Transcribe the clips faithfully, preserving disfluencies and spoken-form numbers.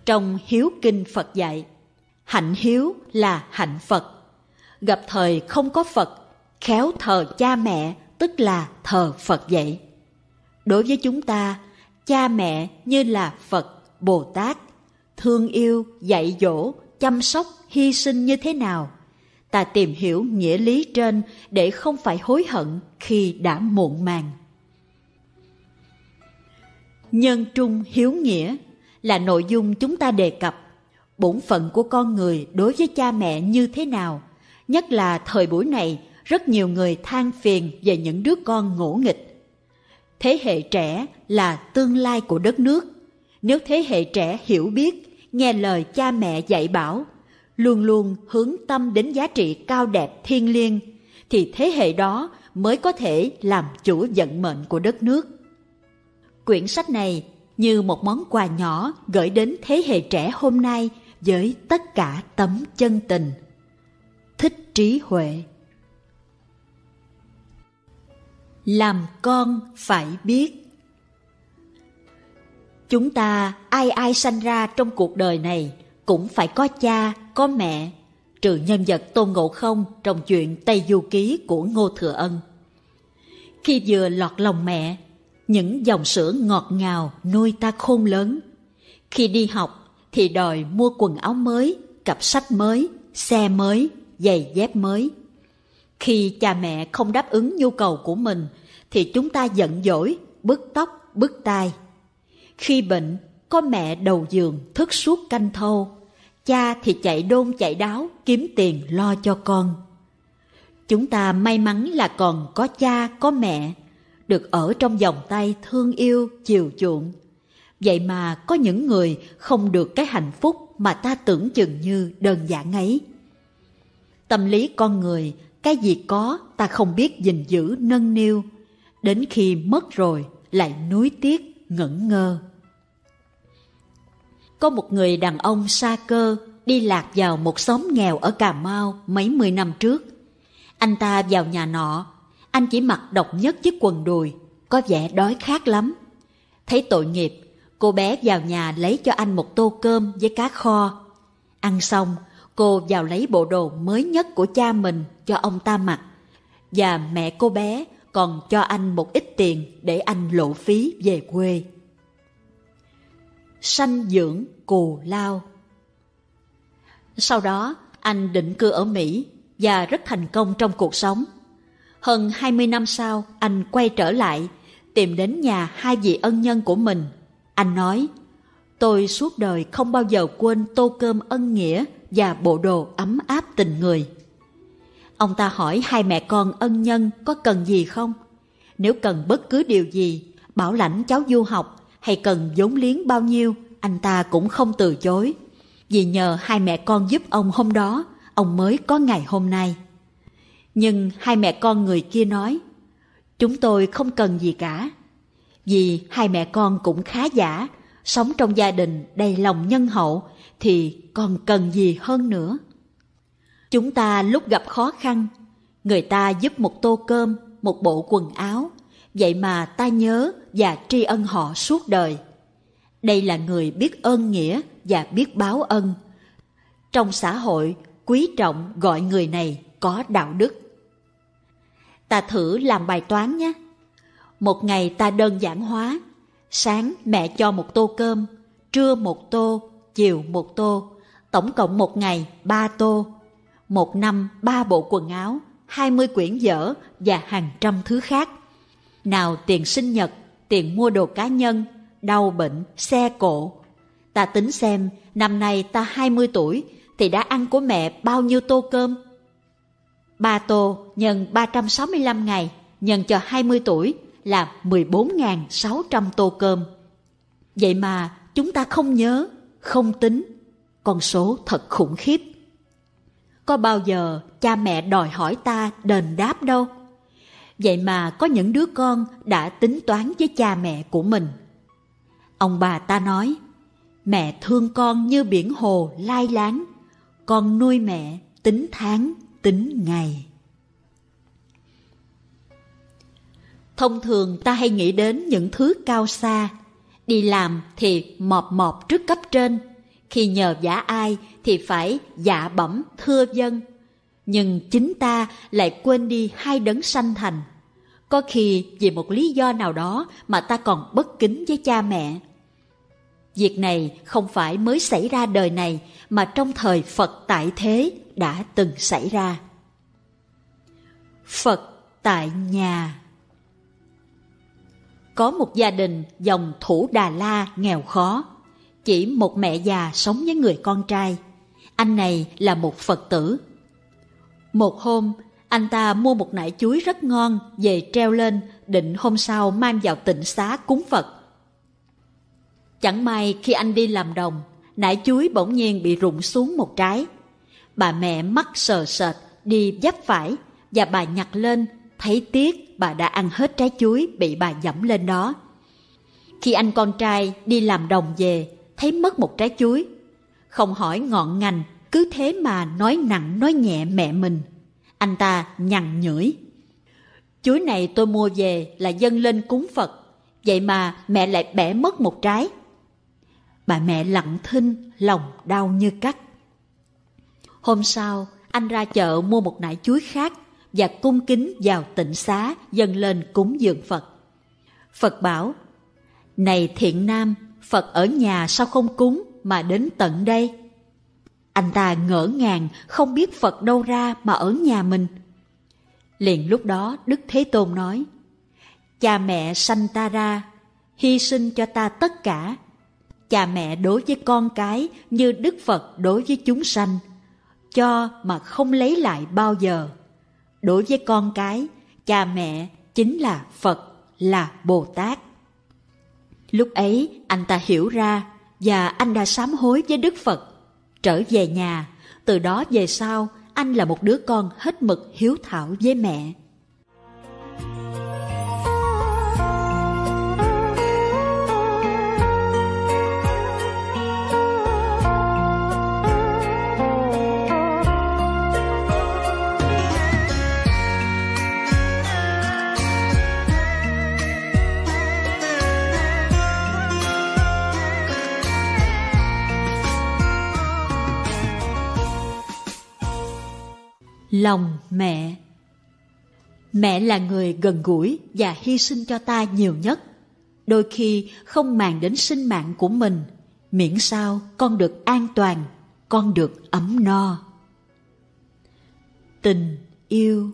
Trong Hiếu Kinh Phật dạy, hạnh hiếu là hạnh Phật. Gặp thời không có Phật, khéo thờ cha mẹ, tức là thờ Phật vậy. Đối với chúng ta, cha mẹ như là Phật, Bồ Tát, thương yêu, dạy dỗ, chăm sóc, hy sinh như thế nào. Ta tìm hiểu nghĩa lý trên để không phải hối hận khi đã muộn màng. Nhân trung hiếu nghĩa là nội dung chúng ta đề cập. Bổn phận của con người đối với cha mẹ như thế nào, nhất là thời buổi này, rất nhiều người than phiền về những đứa con ngỗ nghịch. Thế hệ trẻ là tương lai của đất nước. Nếu thế hệ trẻ hiểu biết, nghe lời cha mẹ dạy bảo, luôn luôn hướng tâm đến giá trị cao đẹp thiêng liêng, thì thế hệ đó mới có thể làm chủ vận mệnh của đất nước. Quyển sách này như một món quà nhỏ gửi đến thế hệ trẻ hôm nay với tất cả tấm chân tình. Thích Trí Huệ. Làm con phải biết. Chúng ta ai ai sanh ra trong cuộc đời này cũng phải có cha, có mẹ, trừ nhân vật Tôn Ngộ Không trong chuyện Tây Du Ký của Ngô Thừa Ân. Khi vừa lọt lòng mẹ, những dòng sữa ngọt ngào nuôi ta khôn lớn. Khi đi học thì đòi mua quần áo mới, cặp sách mới, xe mới, giày dép mới. Khi cha mẹ không đáp ứng nhu cầu của mình thì chúng ta giận dỗi, bứt tóc, bứt tai. Khi bệnh, có mẹ đầu giường thức suốt canh thâu, cha thì chạy đôn chạy đáo kiếm tiền lo cho con. Chúng ta may mắn là còn có cha, có mẹ, được ở trong vòng tay thương yêu, chiều chuộng. Vậy mà có những người không được cái hạnh phúc mà ta tưởng chừng như đơn giản ấy. Tâm lý con người, cái gì có ta không biết gìn giữ nâng niu, đến khi mất rồi lại nuối tiếc ngẩn ngơ. Có một người đàn ông sa cơ đi lạc vào một xóm nghèo ở Cà Mau mấy mươi năm trước. Anh ta vào nhà nọ, anh chỉ mặc độc nhất chiếc quần đùi, có vẻ đói khát lắm. Thấy tội nghiệp, cô bé vào nhà lấy cho anh một tô cơm với cá kho. Ăn xong, cô vào lấy bộ đồ mới nhất của cha mình cho ông ta mặc, và mẹ cô bé còn cho anh một ít tiền để anh lộ phí về quê. Sanh dưỡng cù lao. Sau đó, anh định cư ở Mỹ và rất thành công trong cuộc sống. Hơn hai mươi năm sau, anh quay trở lại, tìm đến nhà hai vị ân nhân của mình. Anh nói, tôi suốt đời không bao giờ quên tô cơm ân nghĩa và bộ đồ ấm áp tình người. Ông ta hỏi hai mẹ con ân nhân có cần gì không? Nếu cần bất cứ điều gì, bảo lãnh cháu du học hay cần vốn liếng bao nhiêu, anh ta cũng không từ chối. Vì nhờ hai mẹ con giúp ông hôm đó, ông mới có ngày hôm nay. Nhưng hai mẹ con người kia nói, chúng tôi không cần gì cả. Vì hai mẹ con cũng khá giả, sống trong gia đình đầy lòng nhân hậu, thì còn cần gì hơn nữa. Chúng ta lúc gặp khó khăn, người ta giúp một tô cơm, một bộ quần áo, vậy mà ta nhớ và tri ân họ suốt đời. Đây là người biết ơn nghĩa và biết báo ân. Trong xã hội, quý trọng gọi người này có đạo đức. Ta thử làm bài toán nhé. Một ngày ta đơn giản hóa. Sáng mẹ cho một tô cơm, trưa một tô, chiều một tô, tổng cộng một ngày ba tô. Một năm ba bộ quần áo, hai mươi quyển vở và hàng trăm thứ khác. Nào tiền sinh nhật, tiền mua đồ cá nhân, đau bệnh, xe cộ. Ta tính xem năm nay ta hai mươi tuổi thì đã ăn của mẹ bao nhiêu tô cơm? Ba tô nhân ba trăm sáu mươi lăm ngày nhân cho hai mươi tuổi là mười bốn nghìn sáu trăm tô cơm. Vậy mà chúng ta không nhớ, không tính. Con số thật khủng khiếp. Có bao giờ cha mẹ đòi hỏi ta đền đáp đâu. Vậy mà có những đứa con đã tính toán với cha mẹ của mình. Ông bà ta nói, mẹ thương con như biển hồ lai láng, con nuôi mẹ tính tháng, tính ngày. Thông thường ta hay nghĩ đến những thứ cao xa. Đi làm thì mọp mọp trước cấp trên, Khi nhờ vả ai thì phải dạ bẩm thưa vâng, nhưng chính ta lại quên đi hai đấng sanh thành. Có khi vì một lý do nào đó mà ta còn bất kính với cha mẹ. Việc này không phải mới xảy ra đời này, mà trong thời Phật tại thế đã từng xảy ra. Phật tại nhà. Có một gia đình dòng Thủ Đà La nghèo khó, chỉ một mẹ già sống với người con trai. Anh này là một Phật tử. Một hôm, anh ta mua một nải chuối rất ngon về treo lên, định hôm sau mang vào tịnh xá cúng Phật. Chẳng may khi anh đi làm đồng, nải chuối bỗng nhiên bị rụng xuống một trái. Bà mẹ mắt sờ sệt đi vấp phải, và bà nhặt lên, thấy tiếc bà đã ăn hết trái chuối bị bà dẫm lên đó. Khi anh con trai đi làm đồng về, thấy mất một trái chuối, không hỏi ngọn ngành, cứ thế mà nói nặng nói nhẹ mẹ mình. Anh ta nhằn nhủi: chuối này tôi mua về là dâng lên cúng Phật, vậy mà mẹ lại bẻ mất một trái. Bà mẹ lặng thinh, lòng đau như cắt. Hôm sau, anh ra chợ mua một nải chuối khác và cung kính vào tịnh xá dâng lên cúng dường Phật. Phật bảo: này thiện nam, Phật ở nhà sao không cúng mà đến tận đây? Anh ta ngỡ ngàng, không biết Phật đâu ra mà ở nhà mình. Liền lúc đó Đức Thế Tôn nói: cha mẹ sanh ta ra, hy sinh cho ta tất cả. Cha mẹ đối với con cái như Đức Phật đối với chúng sanh, cho mà không lấy lại bao giờ. Đối với con cái, cha mẹ chính là Phật, là Bồ Tát. Lúc ấy anh ta hiểu ra, và anh đã sám hối với Đức Phật, trở về nhà. Từ đó về sau, anh là một đứa con hết mực hiếu thảo với mẹ. Lòng mẹ. Mẹ là người gần gũi và hy sinh cho ta nhiều nhất. Đôi khi không màng đến sinh mạng của mình, miễn sao con được an toàn, con được ấm no. Tình yêu.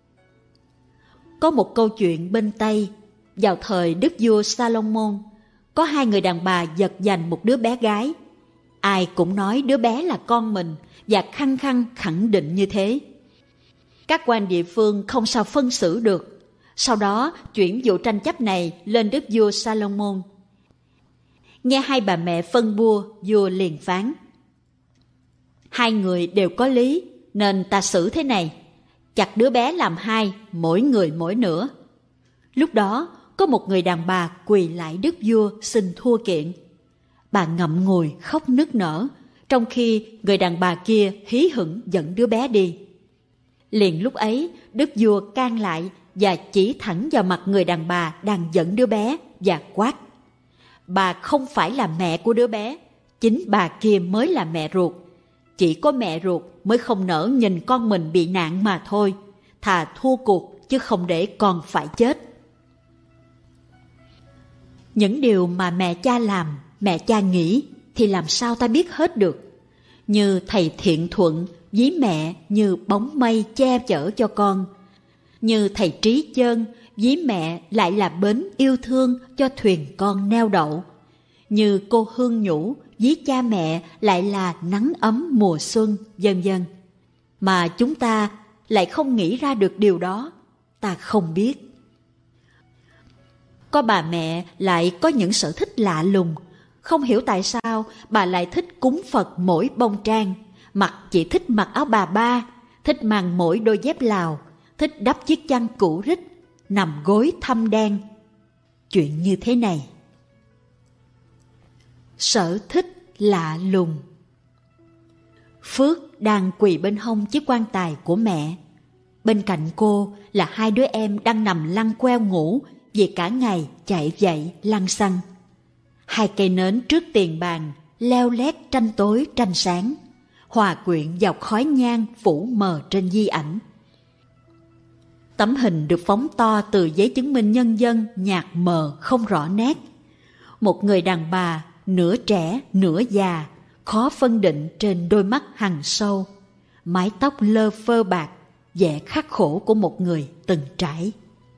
Có một câu chuyện bên Tây, vào thời Đức vua Salomon, có hai người đàn bà giật giành một đứa bé gái. Ai cũng nói đứa bé là con mình và khăng khăng khẳng định như thế. Các quan địa phương không sao phân xử được. Sau đó chuyển vụ tranh chấp này lên Đức vua Salomon. Nghe hai bà mẹ phân bua, vua liền phán: hai người đều có lý, nên ta xử thế này: chặt đứa bé làm hai, mỗi người mỗi nửa. Lúc đó có một người đàn bà quỳ lại Đức vua xin thua kiện. Bà ngậm ngùi khóc nức nở, trong khi người đàn bà kia hí hửng dẫn đứa bé đi. Liền lúc ấy, Đức vua can lại và chỉ thẳng vào mặt người đàn bà đang dẫn đứa bé và quát: bà không phải là mẹ của đứa bé, chính bà kia mới là mẹ ruột. Chỉ có mẹ ruột mới không nỡ nhìn con mình bị nạn mà thôi. Thà thua cuộc chứ không để con phải chết. Những điều mà mẹ cha làm, mẹ cha nghĩ thì làm sao ta biết hết được. Như thầy Thiện Thuận ví mẹ như bóng mây che chở cho con. Như thầy Trí Chơn ví mẹ lại là bến yêu thương cho thuyền con neo đậu. Như cô Hương Nhũ ví cha mẹ lại là nắng ấm mùa xuân, vân vân. Mà chúng ta lại không nghĩ ra được điều đó, ta không biết. Có bà mẹ lại có những sở thích lạ lùng. Không hiểu tại sao bà lại thích cúng Phật mỗi bông trang, mặc chỉ thích mặc áo bà ba, thích mang mỗi đôi dép Lào, thích đắp chiếc chăn cũ rích, nằm gối thâm đen. Chuyện như thế này. Sở thích lạ lùng. Phước đang quỳ bên hông chiếc quan tài của mẹ. Bên cạnh cô là hai đứa em đang nằm lăn queo ngủ vì cả ngày chạy dậy lăn xăng. Hai cây nến trước tiền bàn, leo lét tranh tối tranh sáng, hòa quyện vào khói nhang phủ mờ trên di ảnh. Tấm hình được phóng to từ giấy chứng minh nhân dân nhạt mờ không rõ nét. Một người đàn bà nửa trẻ nửa già, khó phân định trên đôi mắt hằn sâu, mái tóc lơ phơ bạc, vẻ khắc khổ của một người từng trải.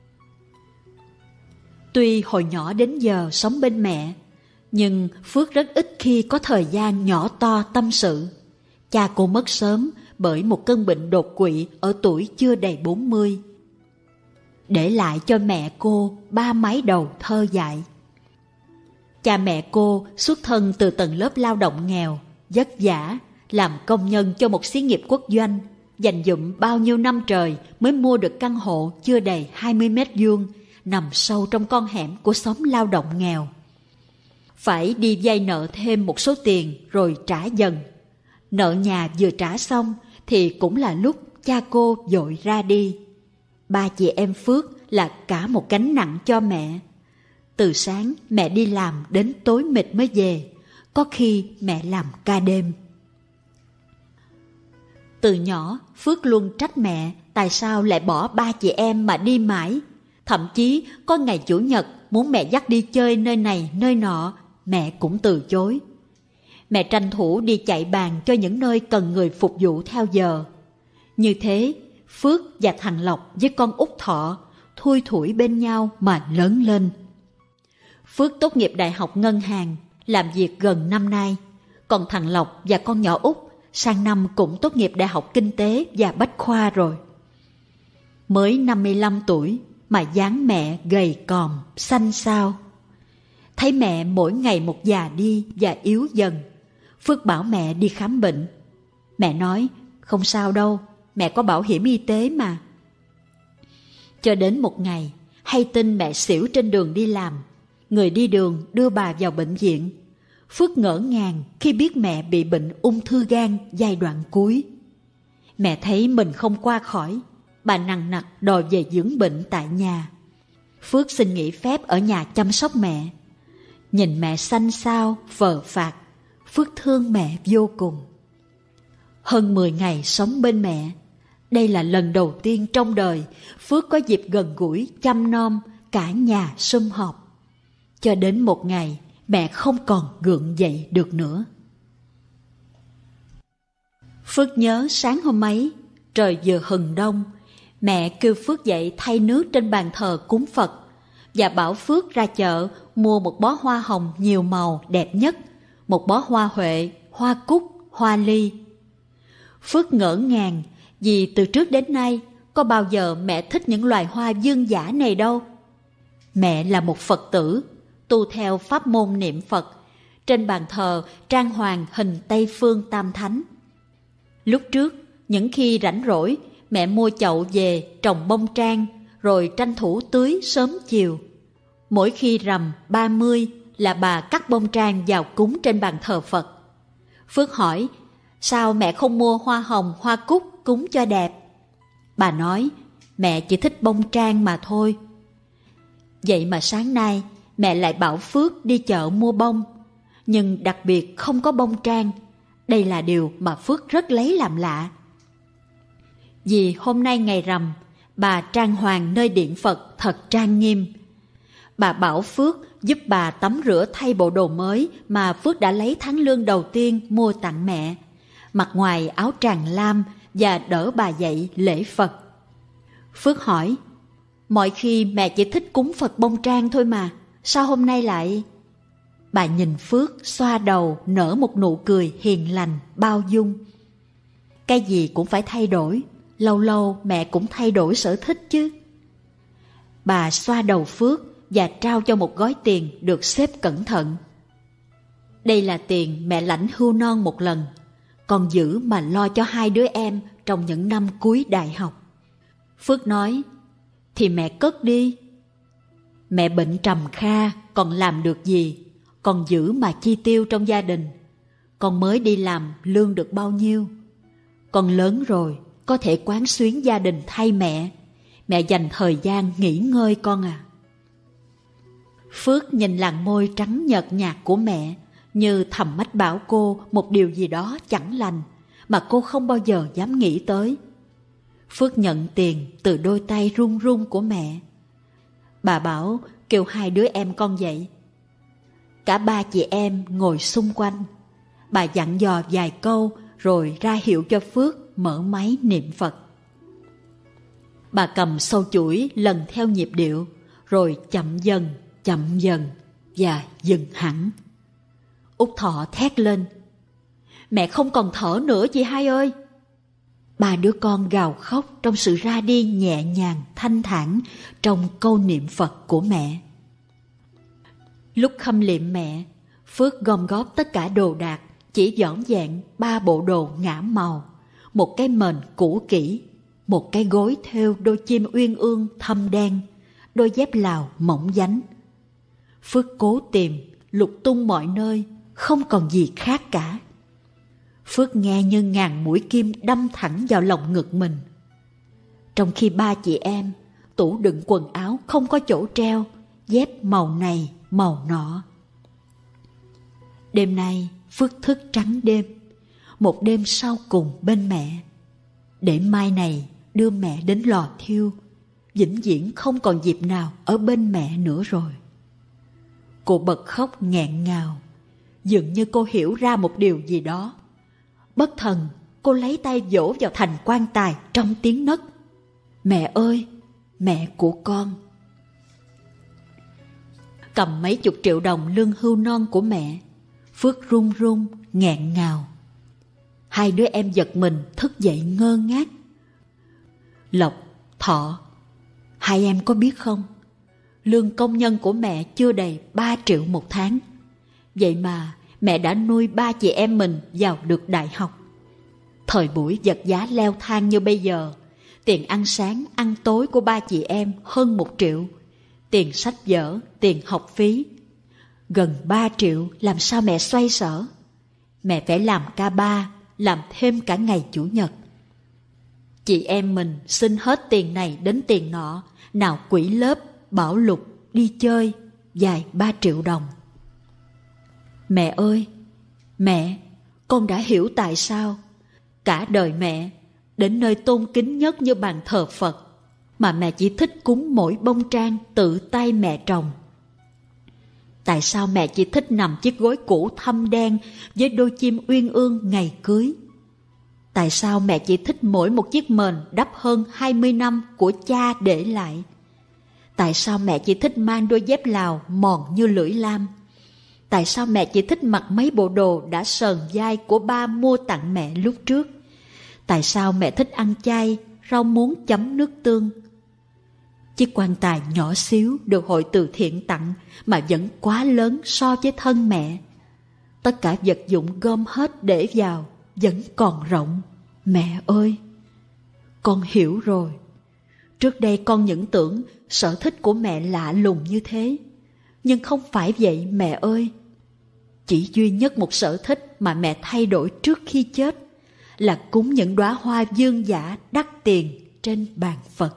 Tuy hồi nhỏ đến giờ sống bên mẹ, nhưng Phước rất ít khi có thời gian nhỏ to tâm sự. Cha cô mất sớm bởi một cơn bệnh đột quỵ ở tuổi chưa đầy bốn mươi, để lại cho mẹ cô ba mái đầu thơ dại. Cha mẹ cô xuất thân từ tầng lớp lao động nghèo, vất vả, làm công nhân cho một xí nghiệp quốc doanh, dành dụm bao nhiêu năm trời mới mua được căn hộ chưa đầy hai mươi mét vuông, nằm sâu trong con hẻm của xóm lao động nghèo. Phải đi vay nợ thêm một số tiền rồi trả dần. Nợ nhà vừa trả xong thì cũng là lúc cha cô vội ra đi. Ba chị em Phước là cả một gánh nặng cho mẹ. Từ sáng mẹ đi làm đến tối mịt mới về, có khi mẹ làm ca đêm. Từ nhỏ Phước luôn trách mẹ tại sao lại bỏ ba chị em mà đi mãi. Thậm chí có ngày chủ nhật muốn mẹ dắt đi chơi nơi này nơi nọ, mẹ cũng từ chối. Mẹ tranh thủ đi chạy bàn cho những nơi cần người phục vụ theo giờ. Như thế, Phước và thằng Lộc với con út Thọ thui thủi bên nhau mà lớn lên. Phước tốt nghiệp đại học ngân hàng, làm việc gần năm nay. Còn thằng Lộc và con nhỏ út sang năm cũng tốt nghiệp đại học kinh tế và bách khoa rồi. Mới năm mươi lăm tuổi mà dáng mẹ gầy còm, xanh xao. Thấy mẹ mỗi ngày một già đi và yếu dần, Phước bảo mẹ đi khám bệnh. Mẹ nói, không sao đâu, mẹ có bảo hiểm y tế mà. Cho đến một ngày, hay tin mẹ xỉu trên đường đi làm. Người đi đường đưa bà vào bệnh viện. Phước ngỡ ngàng khi biết mẹ bị bệnh ung thư gan giai đoạn cuối. Mẹ thấy mình không qua khỏi, bà nằng nặc đòi về dưỡng bệnh tại nhà. Phước xin nghỉ phép ở nhà chăm sóc mẹ. Nhìn mẹ xanh xao, phờ phạc, Phước thương mẹ vô cùng. Hơn mười ngày sống bên mẹ, đây là lần đầu tiên trong đời Phước có dịp gần gũi chăm nom cả nhà sum họp. Cho đến một ngày mẹ không còn gượng dậy được nữa. Phước nhớ sáng hôm ấy, trời vừa hừng đông, mẹ kêu Phước dậy thay nước trên bàn thờ cúng Phật và bảo Phước ra chợ mua một bó hoa hồng nhiều màu đẹp nhất, một bó hoa huệ, hoa cúc, hoa ly. Phước ngỡ ngàng vì từ trước đến nay có bao giờ mẹ thích những loài hoa dương dã này đâu. Mẹ là một Phật tử, tu theo pháp môn niệm Phật, trên bàn thờ trang hoàng hình Tây Phương Tam Thánh. Lúc trước, những khi rảnh rỗi, mẹ mua chậu về trồng bông trang, rồi tranh thủ tưới sớm chiều. Mỗi khi rằm ba mươi là bà cắt bông trang vào cúng trên bàn thờ Phật. Phước hỏi, sao mẹ không mua hoa hồng, hoa cúc cúng cho đẹp? Bà nói, mẹ chỉ thích bông trang mà thôi. Vậy mà sáng nay, mẹ lại bảo Phước đi chợ mua bông, nhưng đặc biệt không có bông trang. Đây là điều mà Phước rất lấy làm lạ. Vì hôm nay ngày rằm, bà trang hoàng nơi điện Phật thật trang nghiêm. Bà bảo Phước giúp bà tắm rửa thay bộ đồ mới mà Phước đã lấy tháng lương đầu tiên mua tặng mẹ, mặc ngoài áo tràng lam và đỡ bà dậy lễ Phật. Phước hỏi, mọi khi mẹ chỉ thích cúng Phật bông trang thôi mà, sao hôm nay lại... Bà nhìn Phước xoa đầu nở một nụ cười hiền lành, bao dung. Cái gì cũng phải thay đổi, lâu lâu mẹ cũng thay đổi sở thích chứ. Bà xoa đầu Phước và trao cho một gói tiền được xếp cẩn thận. Đây là tiền mẹ lãnh hưu non một lần, còn giữ mà lo cho hai đứa em trong những năm cuối đại học. Phước nói, thì mẹ cất đi. Mẹ bệnh trầm kha, còn làm được gì, còn giữ mà chi tiêu trong gia đình. Con mới đi làm lương được bao nhiêu. Con lớn rồi, có thể quán xuyến gia đình thay mẹ. Mẹ dành thời gian nghỉ ngơi con à. Phước nhìn làn môi trắng nhợt nhạt của mẹ, như thầm mách bảo cô một điều gì đó chẳng lành mà cô không bao giờ dám nghĩ tới. Phước nhận tiền từ đôi tay run run của mẹ. Bà bảo kêu hai đứa em con dậy. Cả ba chị em ngồi xung quanh. Bà dặn dò vài câu rồi ra hiệu cho Phước mở máy niệm Phật. Bà cầm sâu chuỗi lần theo nhịp điệu, rồi chậm dần, chậm dần và dừng hẳn. Út Thọ thét lên: "Mẹ không còn thở nữa chị hai ơi!" Ba đứa con gào khóc trong sự ra đi nhẹ nhàng, thanh thản trong câu niệm Phật của mẹ. Lúc khâm liệm mẹ, Phước gom góp tất cả đồ đạc, chỉ dọn dẹn ba bộ đồ ngả màu, một cái mền cũ kỹ, một cái gối thêu đôi chim uyên ương thâm đen, đôi dép Lào mỏng dánh. Phước cố tìm, lục tung mọi nơi, không còn gì khác cả. Phước nghe như ngàn mũi kim đâm thẳng vào lòng ngực mình. Trong khi ba chị em, tủ đựng quần áo không có chỗ treo, dép màu này, màu nọ. Đêm nay, Phước thức trắng đêm, một đêm sau cùng bên mẹ, để mai này đưa mẹ đến lò thiêu, vĩnh viễn không còn dịp nào ở bên mẹ nữa rồi. Cô bật khóc nghẹn ngào, dường như cô hiểu ra một điều gì đó. Bất thần, cô lấy tay vỗ vào thành quan tài trong tiếng nấc: "Mẹ ơi, mẹ của con!" Cầm mấy chục triệu đồng lương hưu non của mẹ, Phước run run, nghẹn ngào. Hai đứa em giật mình thức dậy ngơ ngác. Lộc, Thọ, hai em có biết không? Lương công nhân của mẹ chưa đầy ba triệu một tháng. Vậy mà mẹ đã nuôi ba chị em mình vào được đại học. Thời buổi vật giá leo thang như bây giờ, tiền ăn sáng, ăn tối của ba chị em hơn một triệu. Tiền sách vở, tiền học phí. Gần ba triệu làm sao mẹ xoay sở? Mẹ phải làm ca ba, làm thêm cả ngày chủ nhật. Chị em mình xin hết tiền này đến tiền nọ, nào quỹ lớp, bảo lục, đi chơi, dài ba triệu đồng. Mẹ ơi, mẹ, con đã hiểu tại sao cả đời mẹ, đến nơi tôn kính nhất như bàn thờ Phật, mà mẹ chỉ thích cúng mỗi bông trang tự tay mẹ trồng. Tại sao mẹ chỉ thích nằm chiếc gối cũ thâm đen với đôi chim uyên ương ngày cưới? Tại sao mẹ chỉ thích mỗi một chiếc mền đắp hơn hai mươi năm của cha để lại? Tại sao mẹ chỉ thích mang đôi dép Lào mòn như lưỡi lam? Tại sao mẹ chỉ thích mặc mấy bộ đồ đã sờn vai của ba mua tặng mẹ lúc trước? Tại sao mẹ thích ăn chay, rau muống chấm nước tương? Chiếc quan tài nhỏ xíu được hội từ thiện tặng mà vẫn quá lớn so với thân mẹ. Tất cả vật dụng gom hết để vào vẫn còn rộng. Mẹ ơi! Con hiểu rồi. Trước đây con những tưởng sở thích của mẹ lạ lùng như thế. Nhưng không phải vậy mẹ ơi. Chỉ duy nhất một sở thích mà mẹ thay đổi trước khi chết là cúng những đóa hoa dương dã đắt tiền trên bàn Phật.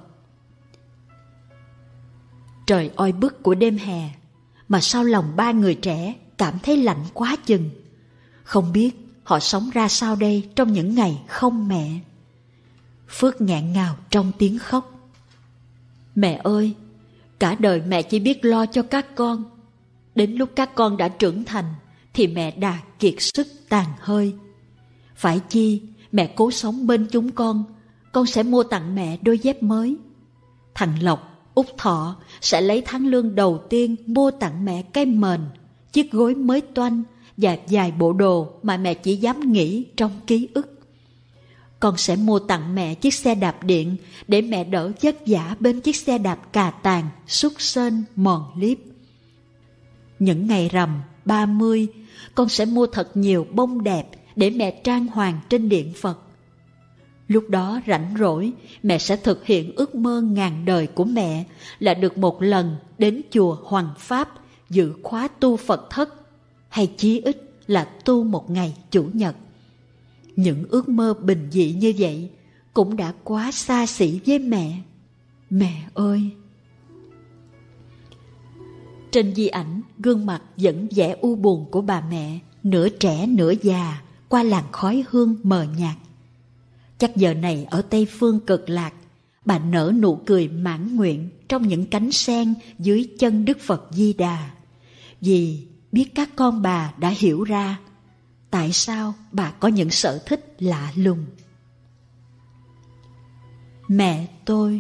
Trời oi bức của đêm hè, mà sao lòng ba người trẻ cảm thấy lạnh quá chừng. Không biết họ sống ra sao đây trong những ngày không mẹ. Phước nghẹn ngào trong tiếng khóc. Mẹ ơi, cả đời mẹ chỉ biết lo cho các con. Đến lúc các con đã trưởng thành thì mẹ đã kiệt sức tàn hơi. Phải chi mẹ cố sống bên chúng con, con sẽ mua tặng mẹ đôi dép mới. Thằng Lộc, Út Thọ sẽ lấy tháng lương đầu tiên mua tặng mẹ cái mền, chiếc gối mới toanh và vài bộ đồ mà mẹ chỉ dám nghĩ trong ký ức. Con sẽ mua tặng mẹ chiếc xe đạp điện để mẹ đỡ vất vả bên chiếc xe đạp cà tàng, xúc xên, mòn liếp. Những ngày rằm, ba mươi, con sẽ mua thật nhiều bông đẹp để mẹ trang hoàng trên điện Phật. Lúc đó rảnh rỗi, mẹ sẽ thực hiện ước mơ ngàn đời của mẹ là được một lần đến chùa Hoằng Pháp dự khóa tu Phật thất, hay chí ít là tu một ngày chủ nhật. Những ước mơ bình dị như vậy cũng đã quá xa xỉ với mẹ. Mẹ ơi! Trên di ảnh, gương mặt vẫn vẻ u buồn của bà mẹ, nửa trẻ nửa già, qua làn khói hương mờ nhạt. Chắc giờ này ở Tây Phương Cực Lạc, bà nở nụ cười mãn nguyện trong những cánh sen dưới chân Đức Phật Di Đà, vì biết các con bà đã hiểu ra tại sao bà có những sở thích lạ lùng. Mẹ tôi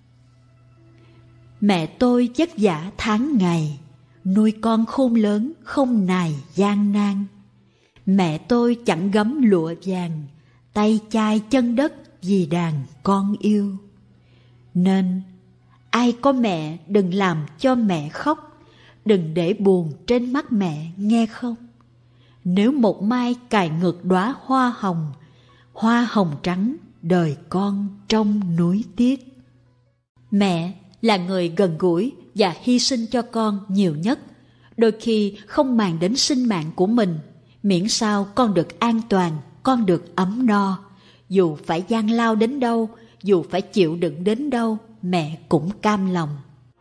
Mẹ tôi vất vả tháng ngày, nuôi con khôn lớn không nài gian nan. Mẹ tôi chẳng gấm lụa vàng, tay chai chân đất vì đàn con yêu. Nên ai có mẹ đừng làm cho mẹ khóc, đừng để buồn trên mắt mẹ nghe không. Nếu một mai cài ngược đóa hoa hồng, hoa hồng trắng đời con trong núi tiếc. Mẹ là người gần gũi và hy sinh cho con nhiều nhất, đôi khi không màng đến sinh mạng của mình, miễn sao con được an toàn, con được ấm no. Dù phải gian lao đến đâu, dù phải chịu đựng đến đâu, mẹ cũng cam lòng.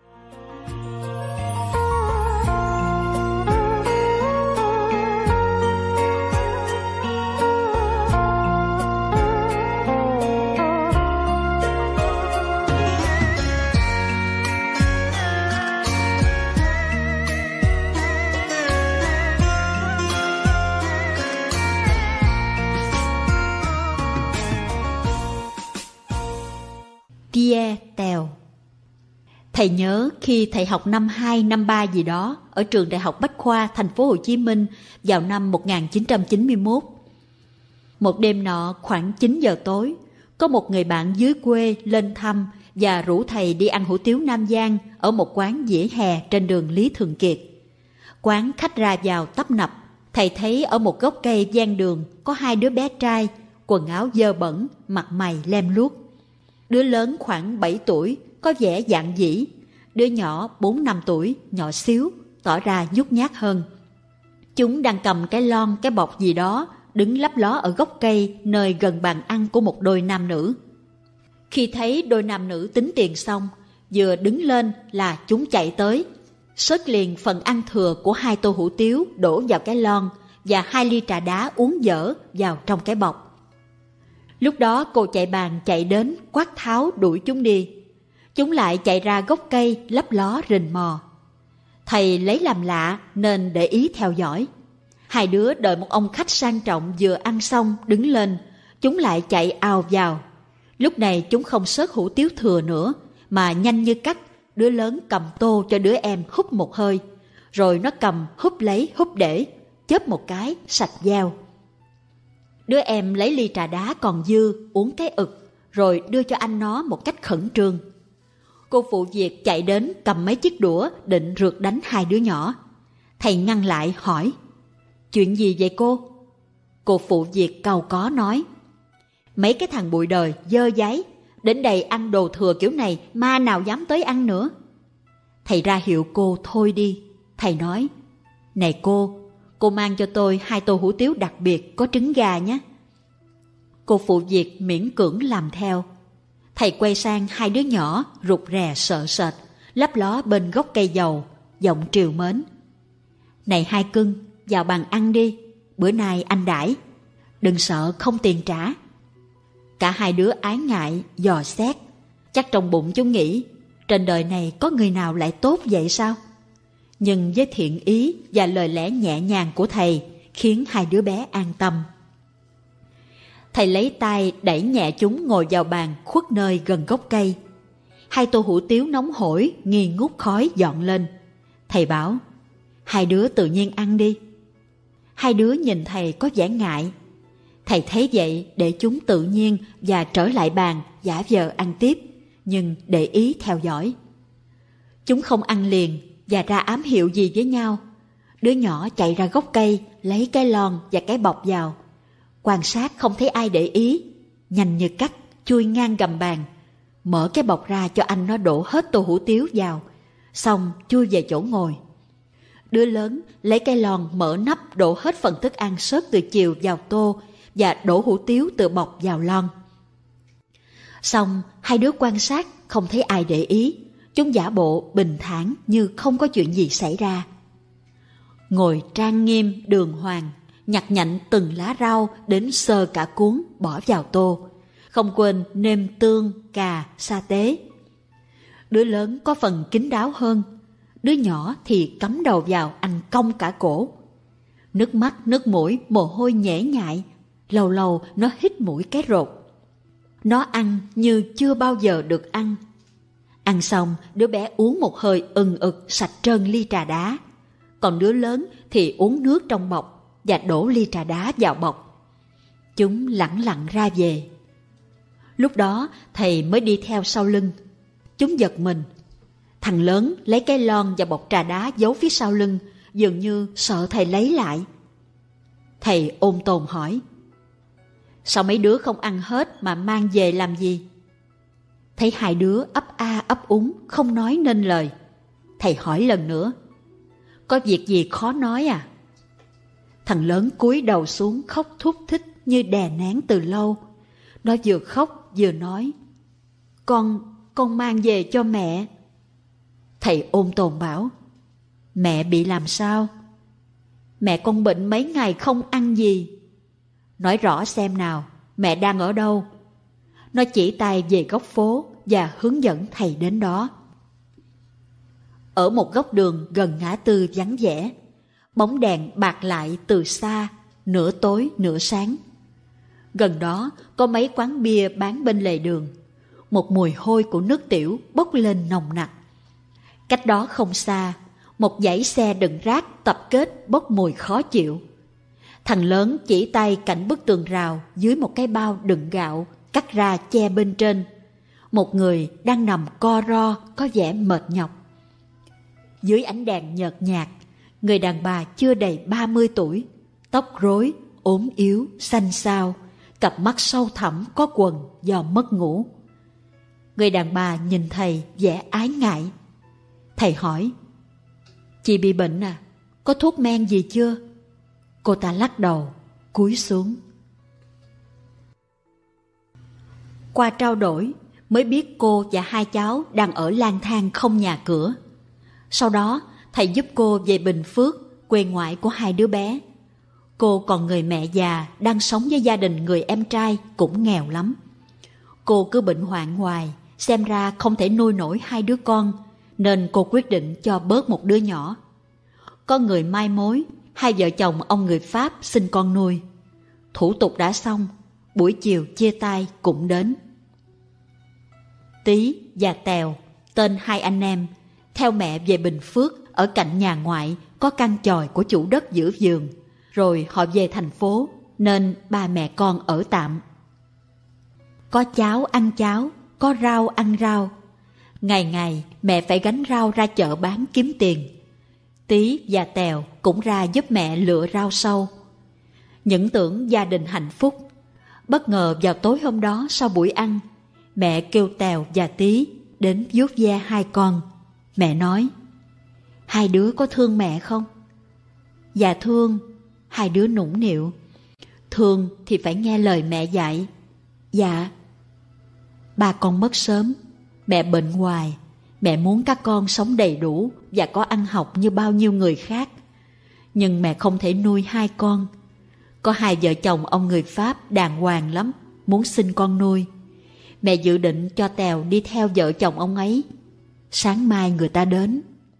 Pierre Tèo. Thầy nhớ khi thầy học năm hai, năm ba gì đó ở trường Đại học Bách khoa thành phố Hồ Chí Minh vào năm một nghìn chín trăm chín mươi mốt. Một đêm nọ khoảng chín giờ tối, có một người bạn dưới quê lên thăm và rủ thầy đi ăn hủ tiếu Nam Giang ở một quán vỉa hè trên đường Lý Thường Kiệt. Quán khách ra vào tấp nập, thầy thấy ở một gốc cây ven đường có hai đứa bé trai, quần áo dơ bẩn, mặt mày lem luốc. Đứa lớn khoảng bảy tuổi, có vẻ dạn dĩ. Đứa nhỏ bốn năm tuổi, nhỏ xíu, tỏ ra nhút nhát hơn. Chúng đang cầm cái lon, cái bọc gì đó, đứng lấp ló ở gốc cây nơi gần bàn ăn của một đôi nam nữ. Khi thấy đôi nam nữ tính tiền xong, vừa đứng lên là chúng chạy tới, xớt liền phần ăn thừa của hai tô hủ tiếu đổ vào cái lon và hai ly trà đá uống dở vào trong cái bọc. Lúc đó cô chạy bàn chạy đến quát tháo đuổi chúng đi. Chúng lại chạy ra gốc cây lấp ló rình mò. Thầy lấy làm lạ nên để ý theo dõi. Hai đứa đợi một ông khách sang trọng vừa ăn xong đứng lên, chúng lại chạy ào vào. Lúc này chúng không xớt hủ tiếu thừa nữa, mà nhanh như cắt, đứa lớn cầm tô cho đứa em húp một hơi, rồi nó cầm húp lấy húp để, chớp một cái sạch dao. Đứa em lấy ly trà đá còn dư uống cái ực, rồi đưa cho anh nó một cách khẩn trương. Cô phụ việc chạy đến cầm mấy chiếc đũa định rượt đánh hai đứa nhỏ. Thầy ngăn lại hỏi: "Chuyện gì vậy cô?" Cô phụ việc cau có nói: "Mấy cái thằng bụi đời dơ dáy, đến đây ăn đồ thừa kiểu này ma nào dám tới ăn nữa." Thầy ra hiệu cô thôi đi. Thầy nói: "Này cô, cô mang cho tôi hai tô hủ tiếu đặc biệt có trứng gà nhé." Cô phụ việc miễn cưỡng làm theo. Thầy quay sang hai đứa nhỏ rụt rè sợ sệt, lấp ló bên gốc cây dầu, giọng trìu mến: "Này hai cưng, vào bàn ăn đi, bữa nay anh đãi, đừng sợ không tiền trả." Cả hai đứa ái ngại dò xét, chắc trong bụng chúng nghĩ trên đời này có người nào lại tốt vậy sao? Nhưng với thiện ý và lời lẽ nhẹ nhàng của thầy khiến hai đứa bé an tâm. Thầy lấy tay đẩy nhẹ chúng ngồi vào bàn khuất nơi gần gốc cây. Hai tô hủ tiếu nóng hổi nghi ngút khói dọn lên. Thầy bảo: "Hai đứa tự nhiên ăn đi." Hai đứa nhìn thầy có vẻ ngại. Thầy thấy vậy để chúng tự nhiên và trở lại bàn giả vờ ăn tiếp, nhưng để ý theo dõi. Chúng không ăn liền và ra ám hiệu gì với nhau. Đứa nhỏ chạy ra gốc cây lấy cái lon và cái bọc vào. Quan sát không thấy ai để ý, nhanh như cắt chui ngang gầm bàn, mở cái bọc ra cho anh nó đổ hết tô hủ tiếu vào, xong chui về chỗ ngồi. Đứa lớn lấy cái lon mở nắp đổ hết phần thức ăn sớt từ chiều vào tô và đổ hủ tiếu từ bọc vào lon. Xong hai đứa quan sát không thấy ai để ý, Chúng giả bộ bình thản như không có chuyện gì xảy ra. Ngồi trang nghiêm đường hoàng, nhặt nhạnh từng lá rau đến sơ cả cuốn bỏ vào tô, không quên nêm tương, cà, sa tế. Đứa lớn có phần kín đáo hơn, đứa nhỏ thì cắm đầu vào ăn cong cả cổ. Nước mắt, nước mũi, mồ hôi nhễ nhại, lâu lâu nó hít mũi cái rột. Nó ăn như chưa bao giờ được ăn. Ăn xong, đứa bé uống một hơi ừng ực sạch trơn ly trà đá. Còn đứa lớn thì uống nước trong bọc và đổ ly trà đá vào bọc. Chúng lẳng lặng ra về. Lúc đó thầy mới đi theo sau lưng. Chúng giật mình. Thằng lớn lấy cái lon và bọc trà đá giấu phía sau lưng, dường như sợ thầy lấy lại. Thầy ôn tồn hỏi: sao mấy đứa không ăn hết mà mang về làm gì? Thấy hai đứa ấp a ấp úng không nói nên lời, thầy hỏi lần nữa: có việc gì khó nói à? Thằng lớn cúi đầu xuống khóc thút thít như đè nén từ lâu. Nó vừa khóc vừa nói: Con, con mang về cho mẹ. Thầy ôn tồn bảo: mẹ bị làm sao? Mẹ con bệnh mấy ngày không ăn gì. Nói rõ xem nào, mẹ đang ở đâu? Nó chỉ tay về góc phố và hướng dẫn thầy đến đó. Ở một góc đường gần ngã tư vắng vẻ, bóng đèn bạc lại từ xa, nửa tối nửa sáng. Gần đó có mấy quán bia bán bên lề đường. Một mùi hôi của nước tiểu bốc lên nồng nặc. Cách đó không xa, một dãy xe đựng rác tập kết bốc mùi khó chịu. Thằng lớn chỉ tay cạnh bức tường rào dưới một cái bao đựng gạo cắt ra che bên trên. Một người đang nằm co ro có vẻ mệt nhọc. Dưới ánh đèn nhợt nhạt, người đàn bà chưa đầy ba mươi tuổi, tóc rối, ốm yếu, xanh xao, cặp mắt sâu thẳm có quầng do mất ngủ. Người đàn bà nhìn thầy vẻ ái ngại. Thầy hỏi: chị bị bệnh à? Có thuốc men gì chưa? Cô ta lắc đầu, cúi xuống. Qua trao đổi mới biết cô và hai cháu đang ở lang thang không nhà cửa. Sau đó thầy giúp cô về Bình Phước, quê ngoại của hai đứa bé. Cô còn người mẹ già đang sống với gia đình người em trai cũng nghèo lắm. Cô cứ bệnh hoạn hoài, xem ra không thể nuôi nổi hai đứa con, nên cô quyết định cho bớt một đứa nhỏ. Có người mai mối, hai vợ chồng ông người Pháp xin con nuôi. Thủ tục đã xong, buổi chiều chia tay cũng đến. Tí và Tèo, tên hai anh em, theo mẹ về Bình Phước, ở cạnh nhà ngoại có căn chòi của chủ đất giữa vườn. Rồi họ về thành phố, nên ba mẹ con ở tạm. Có cháo ăn cháo, có rau ăn rau. Ngày ngày mẹ phải gánh rau ra chợ bán kiếm tiền. Tí và Tèo cũng ra giúp mẹ lựa rau sâu. Những tưởng gia đình hạnh phúc. Bất ngờ vào tối hôm đó sau buổi ăn, mẹ kêu Tèo và Tí đến vuốt ve hai con. Mẹ nói: hai đứa có thương mẹ không? Dạ thương. Hai đứa nũng nịu. Thương thì phải nghe lời mẹ dạy. Dạ. Ba con mất sớm, mẹ bệnh hoài. Mẹ muốn các con sống đầy đủ và có ăn học như bao nhiêu người khác. Nhưng mẹ không thể nuôi hai con. Có hai vợ chồng ông người Pháp đàng hoàng lắm, muốn xin con nuôi. Mẹ dự định cho Tèo đi theo vợ chồng ông ấy. Sáng mai người ta đến.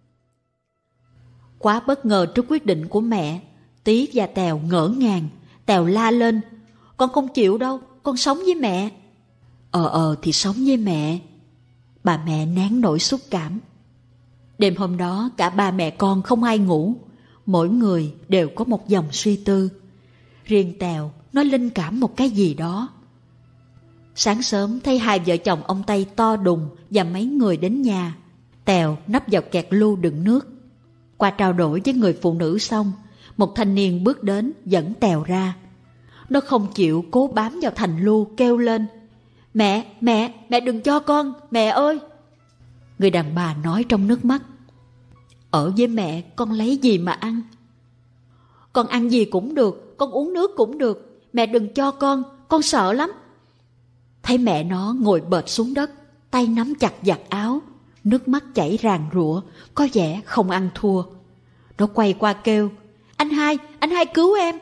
Quá bất ngờ trước quyết định của mẹ, Tí và Tèo ngỡ ngàng. Tèo la lên: con không chịu đâu, con sống với mẹ. Ờ ờ thì sống với mẹ. Bà mẹ nén nỗi xúc cảm. Đêm hôm đó cả ba mẹ con không ai ngủ. Mỗi người đều có một dòng suy tư. Riêng Tèo nó linh cảm một cái gì đó. Sáng sớm thấy hai vợ chồng ông Tây to đùng và mấy người đến nhà. Tèo nấp vào kẹt lu đựng nước. Qua trao đổi với người phụ nữ xong, một thanh niên bước đến dẫn Tèo ra. Nó không chịu, cố bám vào thành lu kêu lên: Mẹ, mẹ, mẹ đừng cho con, mẹ ơi. Người đàn bà nói trong nước mắt: ở với mẹ con lấy gì mà ăn? Con ăn gì cũng được, con uống nước cũng được, mẹ đừng cho con, con sợ lắm. Thấy mẹ nó ngồi bệt xuống đất, tay nắm chặt giặt áo, nước mắt chảy ràn rụa, có vẻ không ăn thua. Nó quay qua kêu, anh hai, anh hai cứu em.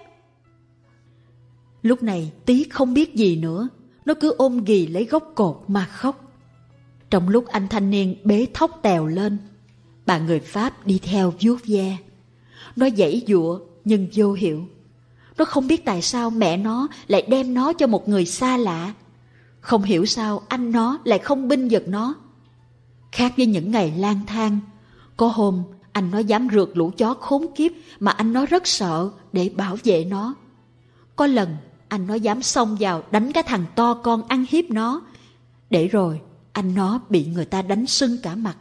Lúc này Tí không biết gì nữa, nó cứ ôm ghì lấy gốc cột mà khóc. Trong lúc anh thanh niên bế thóc Tèo lên, bà người Pháp đi theo vuốt ve. Nó giãy giụa nhưng vô hiệu. Nó không biết tại sao mẹ nó lại đem nó cho một người xa lạ. Không hiểu sao anh nó lại không binh vực nó. Khác với những ngày lang thang, có hôm anh nó dám rượt lũ chó khốn kiếp mà anh nó rất sợ để bảo vệ nó. Có lần anh nó dám xông vào đánh cái thằng to con ăn hiếp nó, để rồi anh nó bị người ta đánh sưng cả mặt.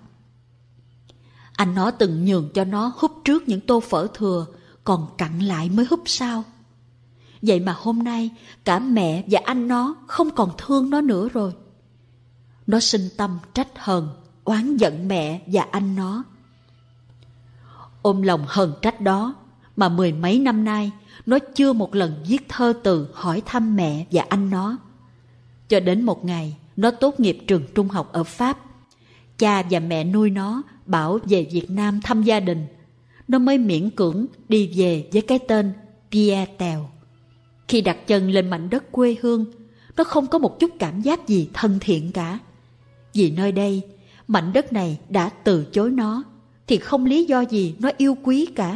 Anh nó từng nhường cho nó húp trước những tô phở thừa, còn cặn lại mới húp sau. Vậy mà hôm nay cả mẹ và anh nó không còn thương nó nữa rồi. Nó sinh tâm trách hờn, oán giận mẹ và anh nó. Ôm lòng hờn trách đó mà mười mấy năm nay nó chưa một lần viết thơ từ hỏi thăm mẹ và anh nó. Cho đến một ngày nó tốt nghiệp trường trung học ở Pháp, cha và mẹ nuôi nó bảo về Việt Nam thăm gia đình, nó mới miễn cưỡng đi về với cái tên Pierre Tèo. Khi đặt chân lên mảnh đất quê hương, nó không có một chút cảm giác gì thân thiện cả. Vì nơi đây, mảnh đất này đã từ chối nó, thì không lý do gì nó yêu quý cả.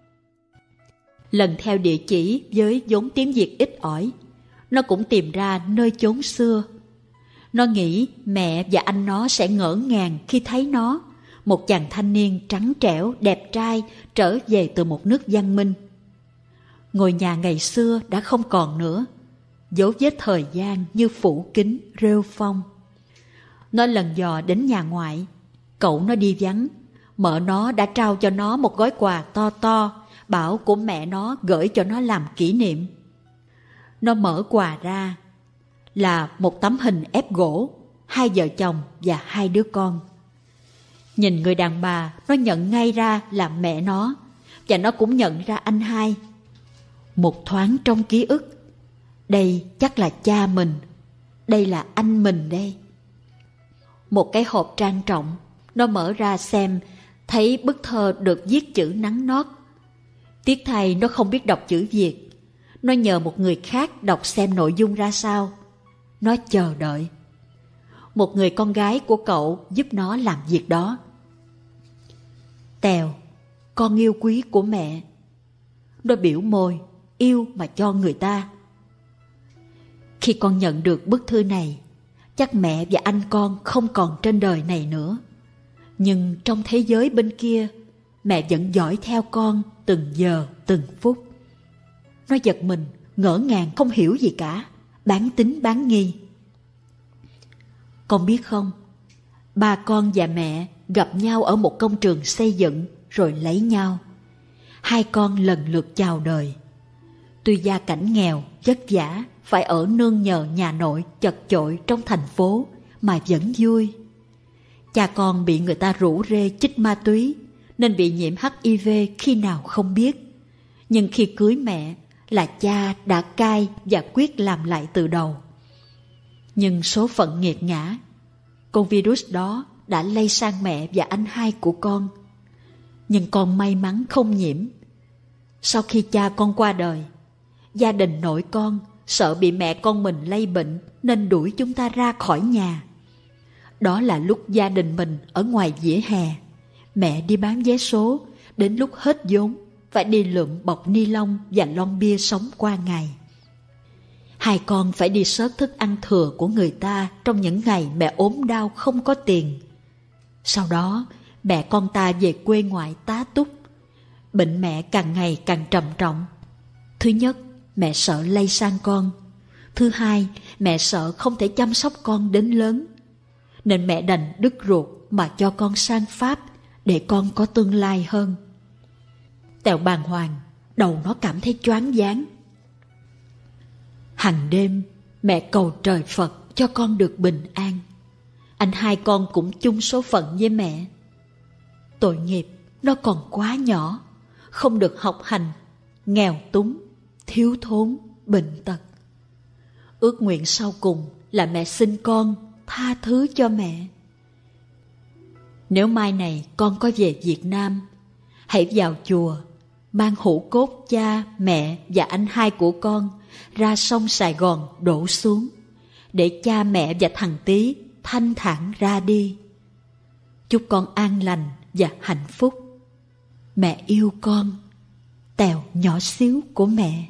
Lần theo địa chỉ với vốn tiếng Việt ít ỏi, nó cũng tìm ra nơi chốn xưa. Nó nghĩ mẹ và anh nó sẽ ngỡ ngàng khi thấy nó, một chàng thanh niên trắng trẻo, đẹp trai, trở về từ một nước văn minh. Ngôi nhà ngày xưa đã không còn nữa, dấu vết thời gian như phủ kín rêu phong. Nó lần dò đến nhà ngoại, cậu nó đi vắng, mợ nó đã trao cho nó một gói quà to to, bảo của mẹ nó gửi cho nó làm kỷ niệm. Nó mở quà ra, là một tấm hình ép gỗ, hai vợ chồng và hai đứa con. Nhìn người đàn bà, nó nhận ngay ra là mẹ nó, và nó cũng nhận ra anh hai. Một thoáng trong ký ức, đây chắc là cha mình, đây là anh mình đây. Một cái hộp trang trọng, nó mở ra xem, thấy bức thơ được viết chữ nắn nót. Tiếc thay nó không biết đọc chữ Việt. Nó nhờ một người khác đọc xem nội dung ra sao. Nó chờ đợi. Một người con gái của cậu giúp nó làm việc đó. Tèo, con yêu quý của mẹ. Nó biểu môi, yêu mà cho người ta. Khi con nhận được bức thư này, chắc mẹ và anh con không còn trên đời này nữa. Nhưng trong thế giới bên kia, mẹ vẫn dõi theo con từng giờ từng phút. Nó giật mình, ngỡ ngàng không hiểu gì cả, bán tín bán nghi. Con biết không, ba con và mẹ gặp nhau ở một công trường xây dựng rồi lấy nhau. Hai con lần lượt chào đời. Tuy gia cảnh nghèo, vất vả, phải ở nương nhờ nhà nội chật chội trong thành phố mà vẫn vui. Cha con bị người ta rủ rê chích ma túy nên bị nhiễm H I V khi nào không biết. Nhưng khi cưới mẹ là cha đã cai và quyết làm lại từ đầu. Nhưng số phận nghiệt ngã, con virus đó đã lây sang mẹ và anh hai của con. Nhưng con may mắn không nhiễm. Sau khi cha con qua đời, gia đình nội con sợ bị mẹ con mình lây bệnh nên đuổi chúng ta ra khỏi nhà. Đó là lúc gia đình mình ở ngoài vỉa hè, mẹ đi bán vé số, đến lúc hết vốn phải đi lượm bọc ni lông và lon bia sống qua ngày. Hai con phải đi xớt thức ăn thừa của người ta trong những ngày mẹ ốm đau không có tiền. Sau đó mẹ con ta về quê ngoại tá túc. Bệnh mẹ càng ngày càng trầm trọng. Thứ nhất, mẹ sợ lây sang con. Thứ hai, mẹ sợ không thể chăm sóc con đến lớn. Nên mẹ đành đứt ruột mà cho con sang Pháp để con có tương lai hơn. Tèo bàng hoàng, đầu nó cảm thấy choáng váng. Hằng đêm, mẹ cầu trời Phật cho con được bình an. Anh hai con cũng chung số phận với mẹ. Tội nghiệp, nó còn quá nhỏ, không được học hành, nghèo túng, thiếu thốn, bệnh tật. Ước nguyện sau cùng là mẹ xin con tha thứ cho mẹ. Nếu mai này con có về Việt Nam, hãy vào chùa, mang hũ cốt cha, mẹ và anh hai của con ra sông Sài Gòn đổ xuống, để cha mẹ và thằng Tý thanh thản ra đi. Chúc con an lành và hạnh phúc. Mẹ yêu con. Tèo nhỏ xíu của mẹ.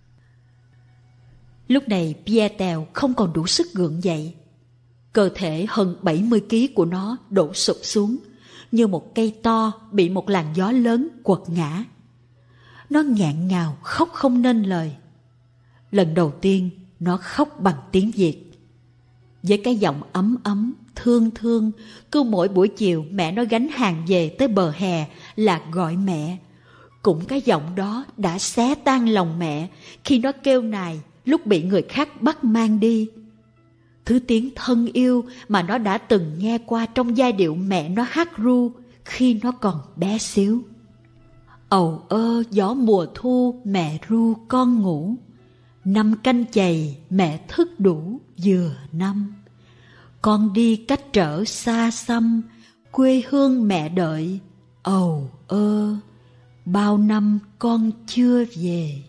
Lúc này Pierre Tèo không còn đủ sức gượng dậy. Cơ thể hơn bảy mươi ki lô gam của nó đổ sụp xuống, như một cây to bị một làn gió lớn quật ngã. Nó nghẹn ngào khóc không nên lời. Lần đầu tiên nó khóc bằng tiếng Việt. Với cái giọng ấm ấm, thương thương, cứ mỗi buổi chiều mẹ nó gánh hàng về tới bờ hè là gọi mẹ. Cũng cái giọng đó đã xé tan lòng mẹ khi nó kêu nài lúc bị người khác bắt mang đi. Thứ tiếng thân yêu mà nó đã từng nghe qua trong giai điệu mẹ nó hát ru khi nó còn bé xíu. Ầu ơ gió mùa thu mẹ ru con ngủ, năm canh chày mẹ thức đủ vừa năm. Con đi cách trở xa xăm, quê hương mẹ đợi, ầu ơ, bao năm con chưa về.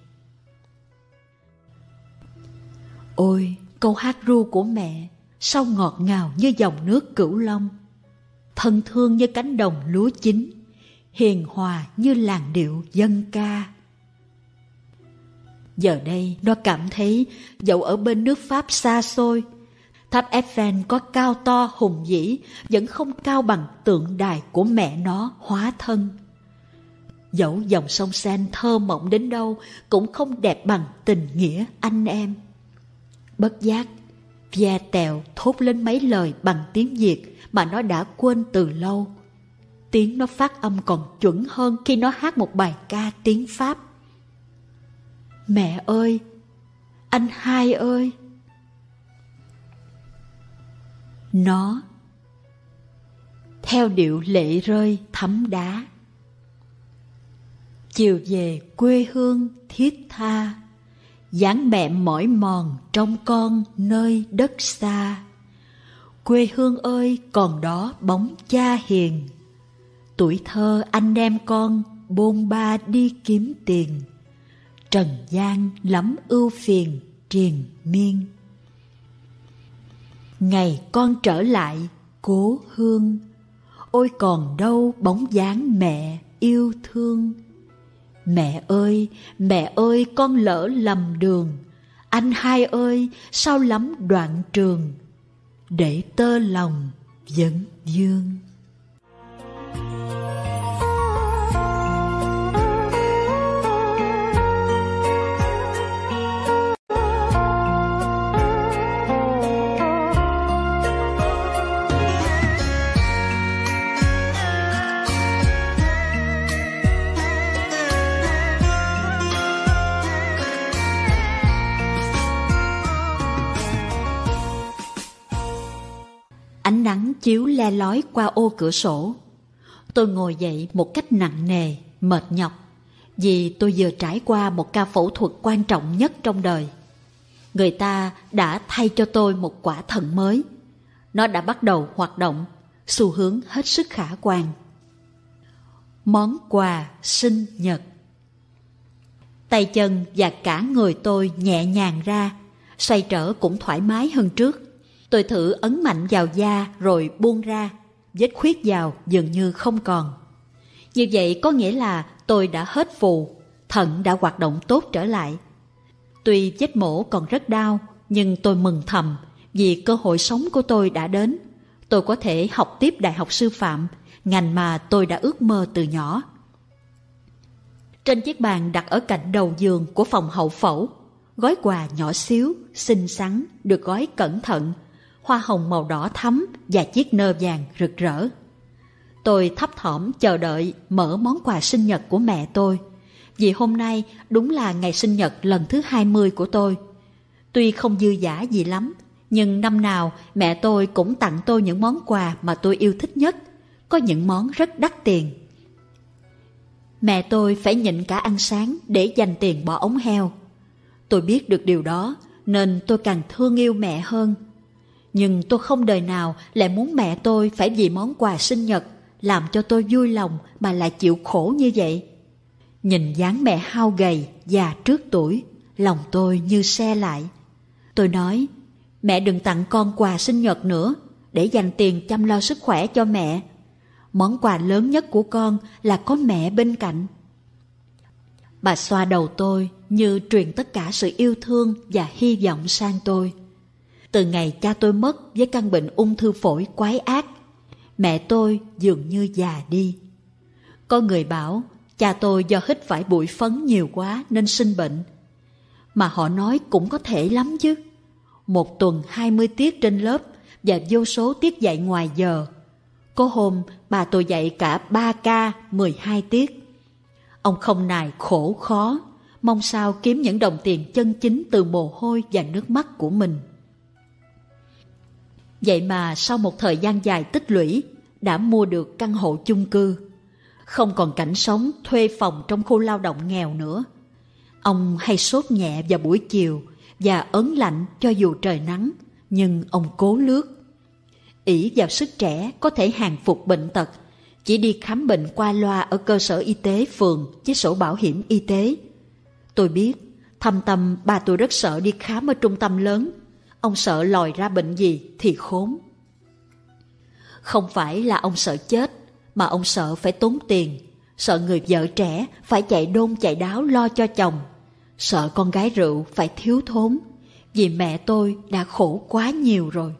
Ôi, câu hát ru của mẹ sao ngọt ngào như dòng nước Cửu Long, thân thương như cánh đồng lúa chín, hiền hòa như làn điệu dân ca. Giờ đây nó cảm thấy dẫu ở bên nước Pháp xa xôi, tháp Eiffel có cao to hùng vĩ vẫn không cao bằng tượng đài của mẹ nó hóa thân. Dẫu dòng sông Seine thơ mộng đến đâu cũng không đẹp bằng tình nghĩa anh em. Bất giác, Pierre Tèo thốt lên mấy lời bằng tiếng Việt mà nó đã quên từ lâu. Tiếng nó phát âm còn chuẩn hơn khi nó hát một bài ca tiếng Pháp. Mẹ ơi! Anh hai ơi! Nó theo điệu lệ rơi thấm đá. Chiều về quê hương thiết tha, dáng mẹ mỏi mòn trong con nơi đất xa. Quê hương ơi còn đó bóng cha hiền, tuổi thơ anh em con bôn ba đi kiếm tiền. Trần gian lắm ưu phiền triền miên. Ngày con trở lại cố hương, ôi còn đâu bóng dáng mẹ yêu thương. Mẹ ơi, mẹ ơi con lỡ lầm đường, anh hai ơi sao lắm đoạn trường, để tơ lòng vấn vương. Ánh nắng chiếu le lói qua ô cửa sổ. Tôi ngồi dậy một cách nặng nề, mệt nhọc, vì tôi vừa trải qua một ca phẫu thuật quan trọng nhất trong đời. Người ta đã thay cho tôi một quả thận mới. Nó đã bắt đầu hoạt động, xu hướng hết sức khả quan. Món quà sinh nhật. Tay chân và cả người tôi nhẹ nhàng ra, xoay trở cũng thoải mái hơn trước. Tôi thử ấn mạnh vào da rồi buông ra, vết khuyết vào dường như không còn. Như vậy có nghĩa là tôi đã hết phù, thận đã hoạt động tốt trở lại. Tuy vết mổ còn rất đau, nhưng tôi mừng thầm vì cơ hội sống của tôi đã đến. Tôi có thể học tiếp đại học sư phạm, ngành mà tôi đã ước mơ từ nhỏ. Trên chiếc bàn đặt ở cạnh đầu giường của phòng hậu phẫu, gói quà nhỏ xíu, xinh xắn, được gói cẩn thận, hoa hồng màu đỏ thắm và chiếc nơ vàng rực rỡ. Tôi thấp thỏm chờ đợi mở món quà sinh nhật của mẹ tôi, vì hôm nay đúng là ngày sinh nhật lần thứ hai mươi của tôi. Tuy không dư dả gì lắm, nhưng năm nào mẹ tôi cũng tặng tôi những món quà mà tôi yêu thích nhất, có những món rất đắt tiền. Mẹ tôi phải nhịn cả ăn sáng để dành tiền bỏ ống heo. Tôi biết được điều đó nên tôi càng thương yêu mẹ hơn. Nhưng tôi không đời nào lại muốn mẹ tôi phải vì món quà sinh nhật làm cho tôi vui lòng mà lại chịu khổ như vậy. Nhìn dáng mẹ hao gầy, già trước tuổi, lòng tôi như se lại. Tôi nói, mẹ đừng tặng con quà sinh nhật nữa, để dành tiền chăm lo sức khỏe cho mẹ. Món quà lớn nhất của con là có mẹ bên cạnh. Bà xoa đầu tôi như truyền tất cả sự yêu thương và hy vọng sang tôi. Từ ngày cha tôi mất với căn bệnh ung thư phổi quái ác, mẹ tôi dường như già đi. Có người bảo cha tôi do hít phải bụi phấn nhiều quá nên sinh bệnh. Mà họ nói cũng có thể lắm chứ. Một tuần hai mươi tiết trên lớp và vô số tiết dạy ngoài giờ. Có hôm bà tôi dạy cả ba ca mười hai tiết. Ông không nài khổ khó, mong sao kiếm những đồng tiền chân chính từ mồ hôi và nước mắt của mình. Vậy mà sau một thời gian dài tích lũy, đã mua được căn hộ chung cư. Không còn cảnh sống thuê phòng trong khu lao động nghèo nữa. Ông hay sốt nhẹ vào buổi chiều và ớn lạnh cho dù trời nắng, nhưng ông cố lướt. Ỷ vào sức trẻ có thể hàng phục bệnh tật, chỉ đi khám bệnh qua loa ở cơ sở y tế phường với sổ bảo hiểm y tế. Tôi biết, thâm tâm ba tôi rất sợ đi khám ở trung tâm lớn. Ông sợ lòi ra bệnh gì thì khốn. Không phải là ông sợ chết, mà ông sợ phải tốn tiền, sợ người vợ trẻ phải chạy đôn chạy đáo lo cho chồng, sợ con gái rượu phải thiếu thốn, vì mẹ tôi đã khổ quá nhiều rồi.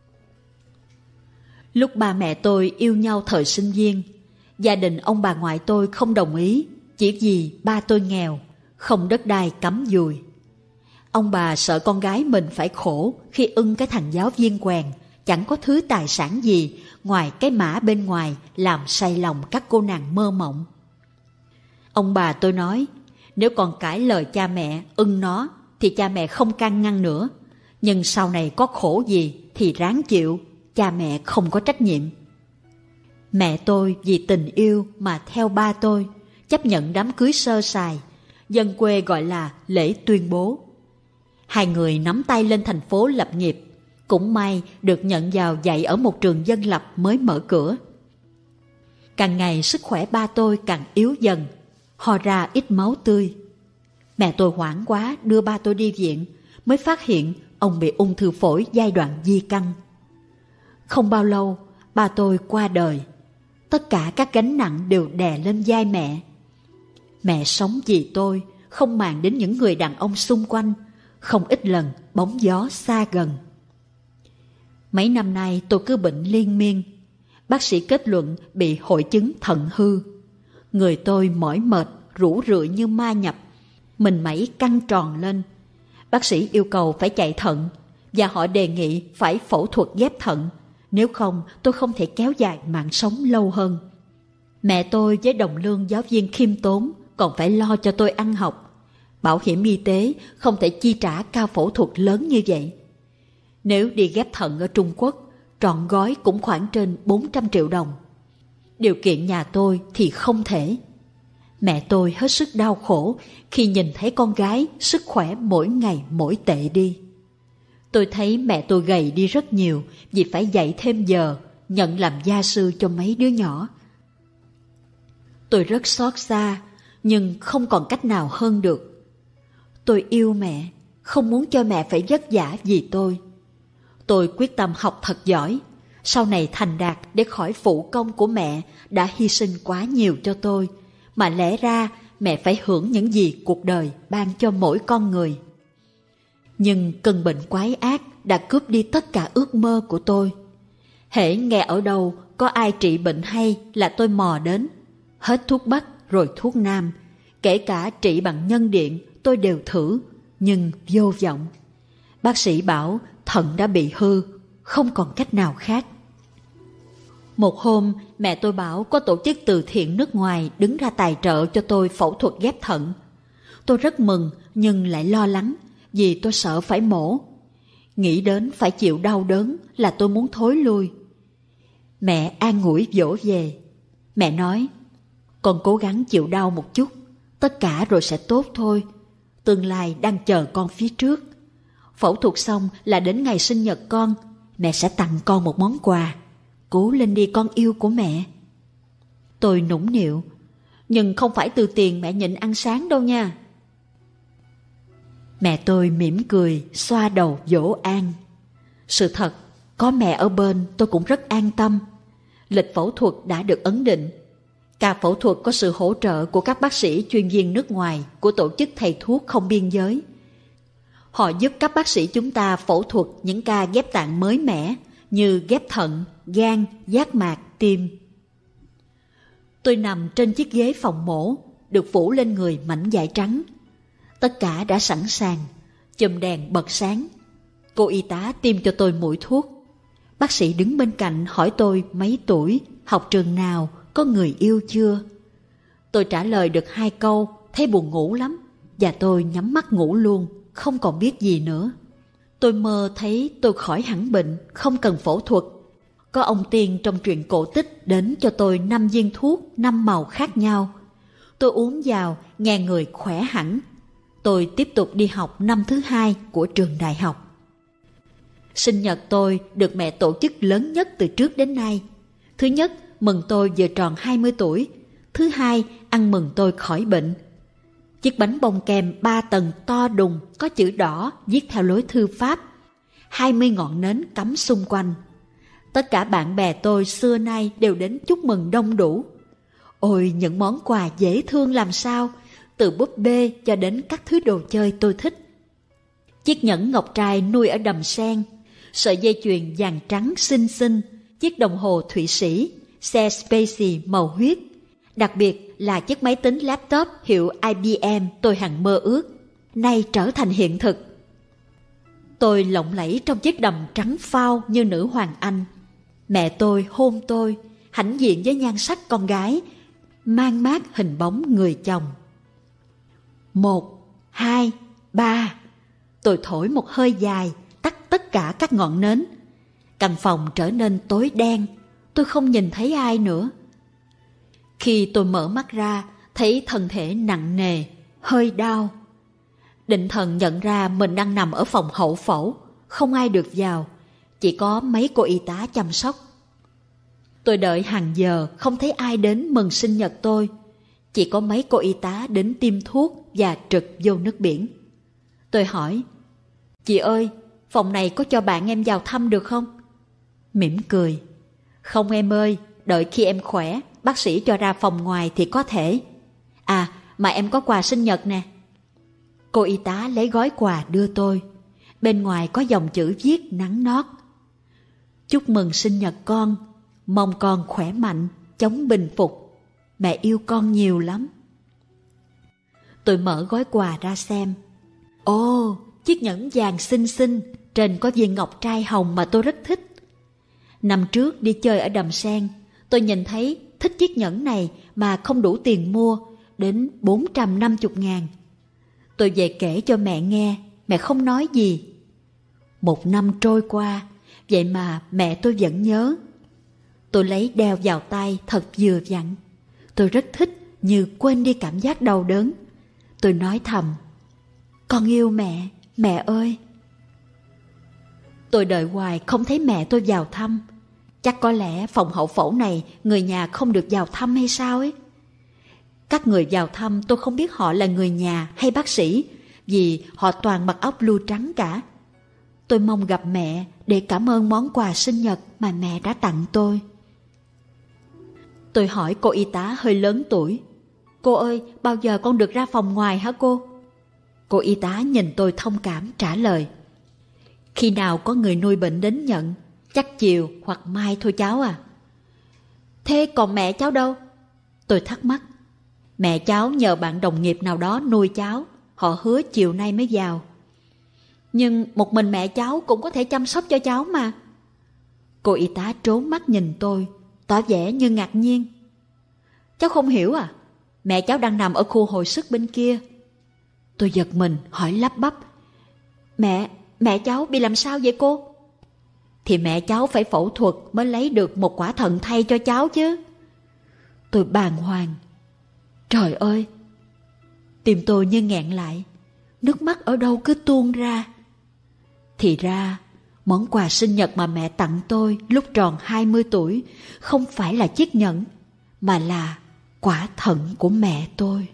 Lúc ba mẹ tôi yêu nhau thời sinh viên, gia đình ông bà ngoại tôi không đồng ý, chỉ vì ba tôi nghèo, không đất đai cắm dùi. Ông bà sợ con gái mình phải khổ khi ưng cái thằng giáo viên quèn, chẳng có thứ tài sản gì ngoài cái mã bên ngoài làm say lòng các cô nàng mơ mộng. Ông bà tôi nói, nếu còn cãi lời cha mẹ ưng nó thì cha mẹ không can ngăn nữa, nhưng sau này có khổ gì thì ráng chịu, cha mẹ không có trách nhiệm. Mẹ tôi vì tình yêu mà theo ba tôi, chấp nhận đám cưới sơ sài, dân quê gọi là lễ tuyên bố. Hai người nắm tay lên thành phố lập nghiệp, cũng may được nhận vào dạy ở một trường dân lập mới mở cửa. Càng ngày sức khỏe ba tôi càng yếu dần, ho ra ít máu tươi. Mẹ tôi hoảng quá đưa ba tôi đi viện, mới phát hiện ông bị ung thư phổi giai đoạn di căn. Không bao lâu, ba tôi qua đời. Tất cả các gánh nặng đều đè lên vai mẹ. Mẹ sống vì tôi, không màng đến những người đàn ông xung quanh, không ít lần bóng gió xa gần. Mấy năm nay tôi cứ bệnh liên miên. Bác sĩ kết luận bị hội chứng thận hư. Người tôi mỏi mệt, rũ rượi như ma nhập, mình mẩy căng tròn lên. Bác sĩ yêu cầu phải chạy thận và họ đề nghị phải phẫu thuật ghép thận, nếu không tôi không thể kéo dài mạng sống lâu hơn. Mẹ tôi với đồng lương giáo viên khiêm tốn còn phải lo cho tôi ăn học. Bảo hiểm y tế không thể chi trả cao phẫu thuật lớn như vậy. Nếu đi ghép thận ở Trung Quốc, trọn gói cũng khoảng trên bốn trăm triệu đồng. Điều kiện nhà tôi thì không thể. Mẹ tôi hết sức đau khổ khi nhìn thấy con gái sức khỏe mỗi ngày mỗi tệ đi. Tôi thấy mẹ tôi gầy đi rất nhiều vì phải dạy thêm giờ, nhận làm gia sư cho mấy đứa nhỏ. Tôi rất xót xa, nhưng không còn cách nào hơn được. Tôi yêu mẹ, không muốn cho mẹ phải vất vả vì tôi. Tôi quyết tâm học thật giỏi, sau này thành đạt để khỏi phụ công của mẹ đã hy sinh quá nhiều cho tôi, mà lẽ ra mẹ phải hưởng những gì cuộc đời ban cho mỗi con người. Nhưng cơn bệnh quái ác đã cướp đi tất cả ước mơ của tôi. Hễ nghe ở đâu có ai trị bệnh hay là tôi mò đến. Hết thuốc Bắc rồi thuốc Nam, kể cả trị bằng nhân điện tôi đều thử, nhưng vô vọng. Bác sĩ bảo thận đã bị hư, không còn cách nào khác. Một hôm mẹ tôi bảo có tổ chức từ thiện nước ngoài đứng ra tài trợ cho tôi phẫu thuật ghép thận. Tôi rất mừng nhưng lại lo lắng vì tôi sợ phải mổ. Nghĩ đến phải chịu đau đớn là tôi muốn thối lui. Mẹ an ủi dỗ về. Mẹ nói, con cố gắng chịu đau một chút, tất cả rồi sẽ tốt thôi. Tương lai đang chờ con phía trước. Phẫu thuật xong là đến ngày sinh nhật con, Mẹ sẽ tặng con một món quà. Cố lên đi con yêu của mẹ. Tôi nũng nịu. Nhưng không phải từ tiền mẹ nhịn ăn sáng đâu nha. Mẹ tôi mỉm cười, xoa đầu dỗ an. Sự thật, có mẹ ở bên tôi cũng rất an tâm. Lịch phẫu thuật đã được ấn định. Ca phẫu thuật có sự hỗ trợ của các bác sĩ chuyên viên nước ngoài của tổ chức thầy thuốc không biên giới. Họ giúp các bác sĩ chúng ta phẫu thuật những ca ghép tạng mới mẻ như ghép thận, gan, giác mạc, tim. Tôi nằm trên chiếc ghế phòng mổ, được phủ lên người mảnh vải trắng. Tất cả đã sẵn sàng, chùm đèn bật sáng. Cô y tá tiêm cho tôi mũi thuốc. Bác sĩ đứng bên cạnh hỏi tôi mấy tuổi, học trường nào, có người yêu chưa. Tôi trả lời được hai câu, thấy buồn ngủ lắm, và tôi nhắm mắt ngủ luôn, không còn biết gì nữa. Tôi mơ thấy tôi khỏi hẳn bệnh, không cần phẫu thuật. Có ông tiên trong truyện cổ tích đến cho tôi năm viên thuốc, năm màu khác nhau. Tôi uống vào, nghe người khỏe hẳn. Tôi tiếp tục đi học năm thứ hai của trường đại học. Sinh nhật tôi được mẹ tổ chức lớn nhất từ trước đến nay. Thứ nhất, mừng tôi vừa tròn hai mươi tuổi. Thứ hai, ăn mừng tôi khỏi bệnh. Chiếc bánh bông kem ba tầng to đùng có chữ đỏ viết theo lối thư pháp. Hai mươi ngọn nến cắm xung quanh. Tất cả bạn bè tôi xưa nay đều đến chúc mừng đông đủ. Ôi, những món quà dễ thương làm sao, từ búp bê cho đến các thứ đồ chơi tôi thích. Chiếc nhẫn ngọc trai nuôi ở đầm sen, sợi dây chuyền vàng trắng xinh xinh, chiếc đồng hồ Thụy Sĩ, xe Spacey màu huyết. Đặc biệt là chiếc máy tính laptop hiệu I B M tôi hằng mơ ước, nay trở thành hiện thực. Tôi lộng lẫy trong chiếc đầm trắng phao như nữ hoàng Anh. Mẹ tôi hôn tôi, hãnh diện với nhan sắc con gái, mang mát hình bóng người chồng. Một, hai, ba. Tôi thổi một hơi dài, tắt tất cả các ngọn nến. Căn phòng trở nên tối đen, tôi không nhìn thấy ai nữa. Khi tôi mở mắt ra, thấy thân thể nặng nề, hơi đau. Định thần nhận ra mình đang nằm ở phòng hậu phẫu, không ai được vào, chỉ có mấy cô y tá chăm sóc. Tôi đợi hàng giờ không thấy ai đến mừng sinh nhật tôi, chỉ có mấy cô y tá đến tiêm thuốc và trực vô nước biển. Tôi hỏi, chị ơi, phòng này có cho bạn em vào thăm được không? Mỉm cười, không em ơi, đợi khi em khỏe, bác sĩ cho ra phòng ngoài thì có thể. À, mà em có quà sinh nhật nè. Cô y tá lấy gói quà đưa tôi. Bên ngoài có dòng chữ viết nắn nót. Chúc mừng sinh nhật con, mong con khỏe mạnh, chống bình phục. Mẹ yêu con nhiều lắm. Tôi mở gói quà ra xem. Ồ, chiếc nhẫn vàng xinh xinh, trên có viên ngọc trai hồng mà tôi rất thích. Năm trước đi chơi ở đầm sen, tôi nhìn thấy thích chiếc nhẫn này mà không đủ tiền mua, đến bốn trăm năm mươi ngàn. Tôi về kể cho mẹ nghe, mẹ không nói gì. Một năm trôi qua, vậy mà mẹ tôi vẫn nhớ. Tôi lấy đeo vào tay thật vừa vặn. Tôi rất thích, như quên đi cảm giác đau đớn. Tôi nói thầm, con yêu mẹ, mẹ ơi. Tôi đợi hoài không thấy mẹ tôi vào thăm. Chắc có lẽ phòng hậu phẫu này người nhà không được vào thăm hay sao ấy. Các người vào thăm tôi không biết họ là người nhà hay bác sĩ, vì họ toàn mặc áo blue trắng cả. Tôi mong gặp mẹ để cảm ơn món quà sinh nhật mà mẹ đã tặng tôi. Tôi hỏi cô y tá hơi lớn tuổi, cô ơi, bao giờ con được ra phòng ngoài hả cô? Cô y tá nhìn tôi thông cảm trả lời, khi nào có người nuôi bệnh đến nhận, chắc chiều hoặc mai thôi cháu à. Thế còn mẹ cháu đâu? Tôi thắc mắc. Mẹ cháu nhờ bạn đồng nghiệp nào đó nuôi cháu, họ hứa chiều nay mới vào. Nhưng một mình mẹ cháu cũng có thể chăm sóc cho cháu mà. Cô y tá trốn mắt nhìn tôi, tỏ vẻ như ngạc nhiên. Cháu không hiểu à? Mẹ cháu đang nằm ở khu hồi sức bên kia. Tôi giật mình hỏi lắp bắp, Mẹ, mẹ cháu bị làm sao vậy cô? Thì mẹ cháu phải phẫu thuật mới lấy được một quả thận thay cho cháu chứ. Tôi bàng hoàng. Trời ơi! Tim tôi như nghẹn lại, nước mắt ở đâu cứ tuôn ra. Thì ra, Món quà sinh nhật mà mẹ tặng tôi lúc tròn hai mươi tuổi không phải là chiếc nhẫn, mà là quả thận của mẹ tôi.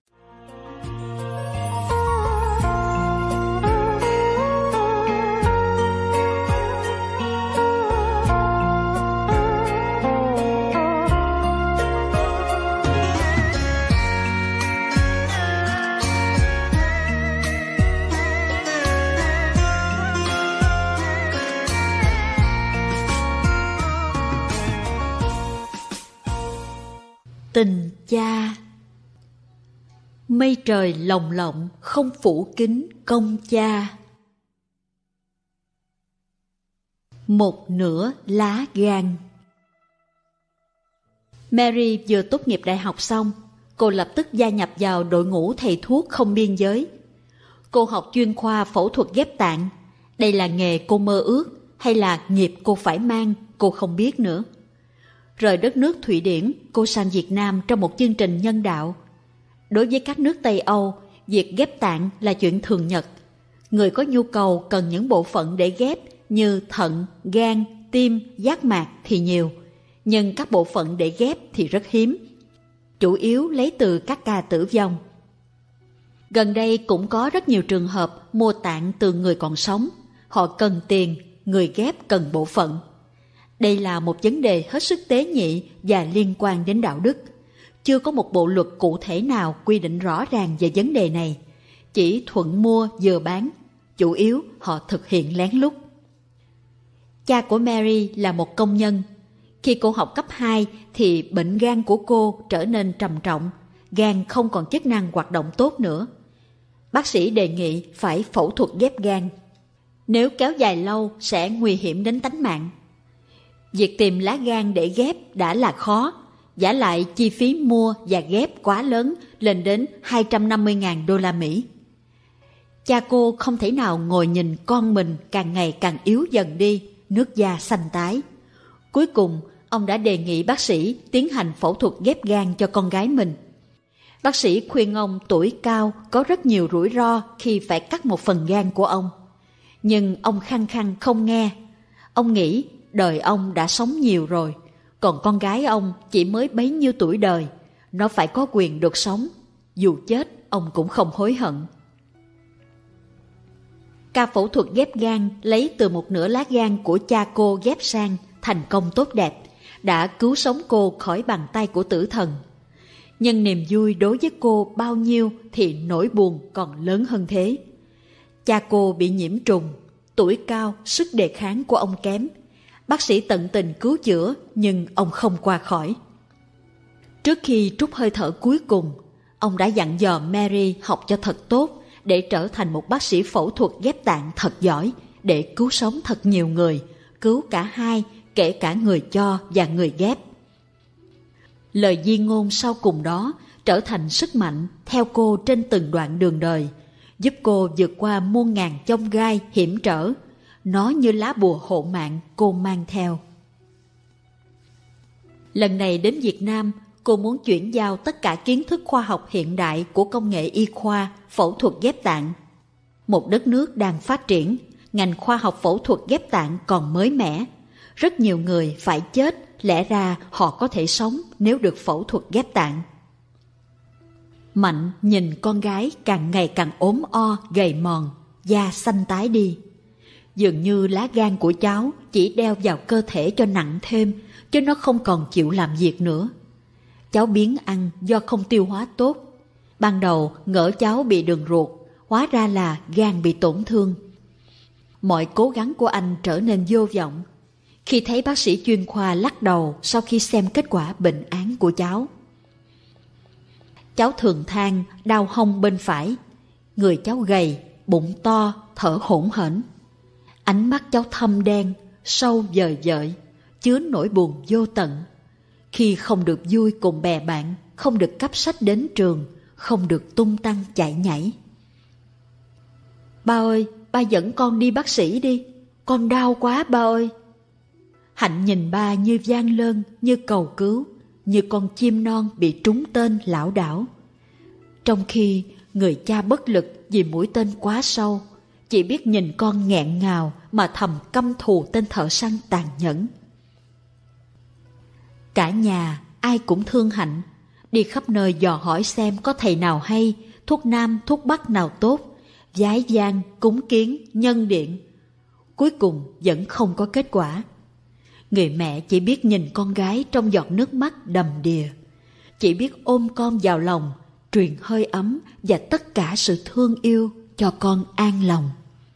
Tình cha. Mây trời lồng lộng không phủ kín công cha. Một nửa lá gan. Mary vừa tốt nghiệp đại học xong, cô lập tức gia nhập vào đội ngũ thầy thuốc không biên giới. Cô học chuyên khoa phẫu thuật ghép tạng. Đây là nghề cô mơ ước hay là nghiệp cô phải mang, cô không biết nữa. Rời đất nước Thụy Điển, cô sang Việt Nam trong một chương trình nhân đạo. Đối với các nước Tây Âu, việc ghép tạng là chuyện thường nhật. Người có nhu cầu cần những bộ phận để ghép như thận, gan, tim, giác mạc thì nhiều, nhưng các bộ phận để ghép thì rất hiếm, chủ yếu lấy từ các ca tử vong. Gần đây cũng có rất nhiều trường hợp mua tạng từ người còn sống. Họ cần tiền, người ghép cần bộ phận. Đây là một vấn đề hết sức tế nhị và liên quan đến đạo đức. Chưa có một bộ luật cụ thể nào quy định rõ ràng về vấn đề này. Chỉ thuận mua vừa bán, chủ yếu họ thực hiện lén lút. Cha của Mary là một công nhân. Khi cô học cấp hai thì bệnh gan của cô trở nên trầm trọng, gan không còn chức năng hoạt động tốt nữa. Bác sĩ đề nghị phải phẫu thuật ghép gan. Nếu kéo dài lâu sẽ nguy hiểm đến tánh mạng. Việc tìm lá gan để ghép đã là khó, vả lại chi phí mua và ghép quá lớn, lên đến hai trăm năm mươi nghìn đô la Mỹ. Cha cô không thể nào ngồi nhìn con mình càng ngày càng yếu dần đi, nước da xanh tái. Cuối cùng, ông đã đề nghị bác sĩ tiến hành phẫu thuật ghép gan cho con gái mình. Bác sĩ khuyên ông tuổi cao có rất nhiều rủi ro khi phải cắt một phần gan của ông. Nhưng ông khăng khăng không nghe. Ông nghĩ đời ông đã sống nhiều rồi, còn con gái ông chỉ mới bấy nhiêu tuổi đời, nó phải có quyền được sống, dù chết ông cũng không hối hận. Ca phẫu thuật ghép gan lấy từ một nửa lá gan của cha cô ghép sang thành công tốt đẹp, đã cứu sống cô khỏi bàn tay của tử thần. Nhưng niềm vui đối với cô bao nhiêu thì nỗi buồn còn lớn hơn thế. Cha cô bị nhiễm trùng, tuổi cao, sức đề kháng của ông kém. Bác sĩ tận tình cứu chữa nhưng ông không qua khỏi. Trước khi trút hơi thở cuối cùng, ông đã dặn dò Mary học cho thật tốt để trở thành một bác sĩ phẫu thuật ghép tạng thật giỏi, để cứu sống thật nhiều người, cứu cả hai, kể cả người cho và người ghép. Lời di ngôn sau cùng đó trở thành sức mạnh theo cô trên từng đoạn đường đời, giúp cô vượt qua muôn ngàn chông gai hiểm trở. Nó như lá bùa hộ mạng cô mang theo. Lần này đến Việt Nam, cô muốn chuyển giao tất cả kiến thức khoa học hiện đại của công nghệ y khoa, phẫu thuật ghép tạng. Một đất nước đang phát triển, ngành khoa học phẫu thuật ghép tạng còn mới mẻ. Rất nhiều người phải chết, lẽ ra họ có thể sống nếu được phẫu thuật ghép tạng. Mạnh nhìn con gái càng ngày càng ốm o, gầy mòn, da xanh tái đi. Dường như lá gan của cháu chỉ đeo vào cơ thể cho nặng thêm, chứ nó không còn chịu làm việc nữa. Cháu biếng ăn do không tiêu hóa tốt. Ban đầu ngỡ cháu bị đường ruột, hóa ra là gan bị tổn thương. Mọi cố gắng của anh trở nên vô vọng khi thấy bác sĩ chuyên khoa lắc đầu sau khi xem kết quả bệnh án của cháu. Cháu thường than đau hông bên phải, người cháu gầy, bụng to, thở hổn hển. Ánh mắt cháu thâm đen, sâu vời vợi, chứa nỗi buồn vô tận. Khi không được vui cùng bè bạn, không được cắp sách đến trường, không được tung tăng chạy nhảy. Ba ơi, ba dẫn con đi bác sĩ đi, con đau quá ba ơi. Hạnh nhìn ba như van lơn, như cầu cứu, như con chim non bị trúng tên lảo đảo. Trong khi người cha bất lực vì mũi tên quá sâu, chỉ biết nhìn con nghẹn ngào mà thầm căm thù tên thợ săn tàn nhẫn. Cả nhà ai cũng thương Hạnh, đi khắp nơi dò hỏi xem có thầy nào hay, thuốc nam thuốc bắc nào tốt, vái vang cúng kiến nhân điện. Cuối cùng vẫn không có kết quả. Người mẹ chỉ biết nhìn con gái trong giọt nước mắt đầm đìa, chỉ biết ôm con vào lòng, truyền hơi ấm và tất cả sự thương yêu cho con an lòng.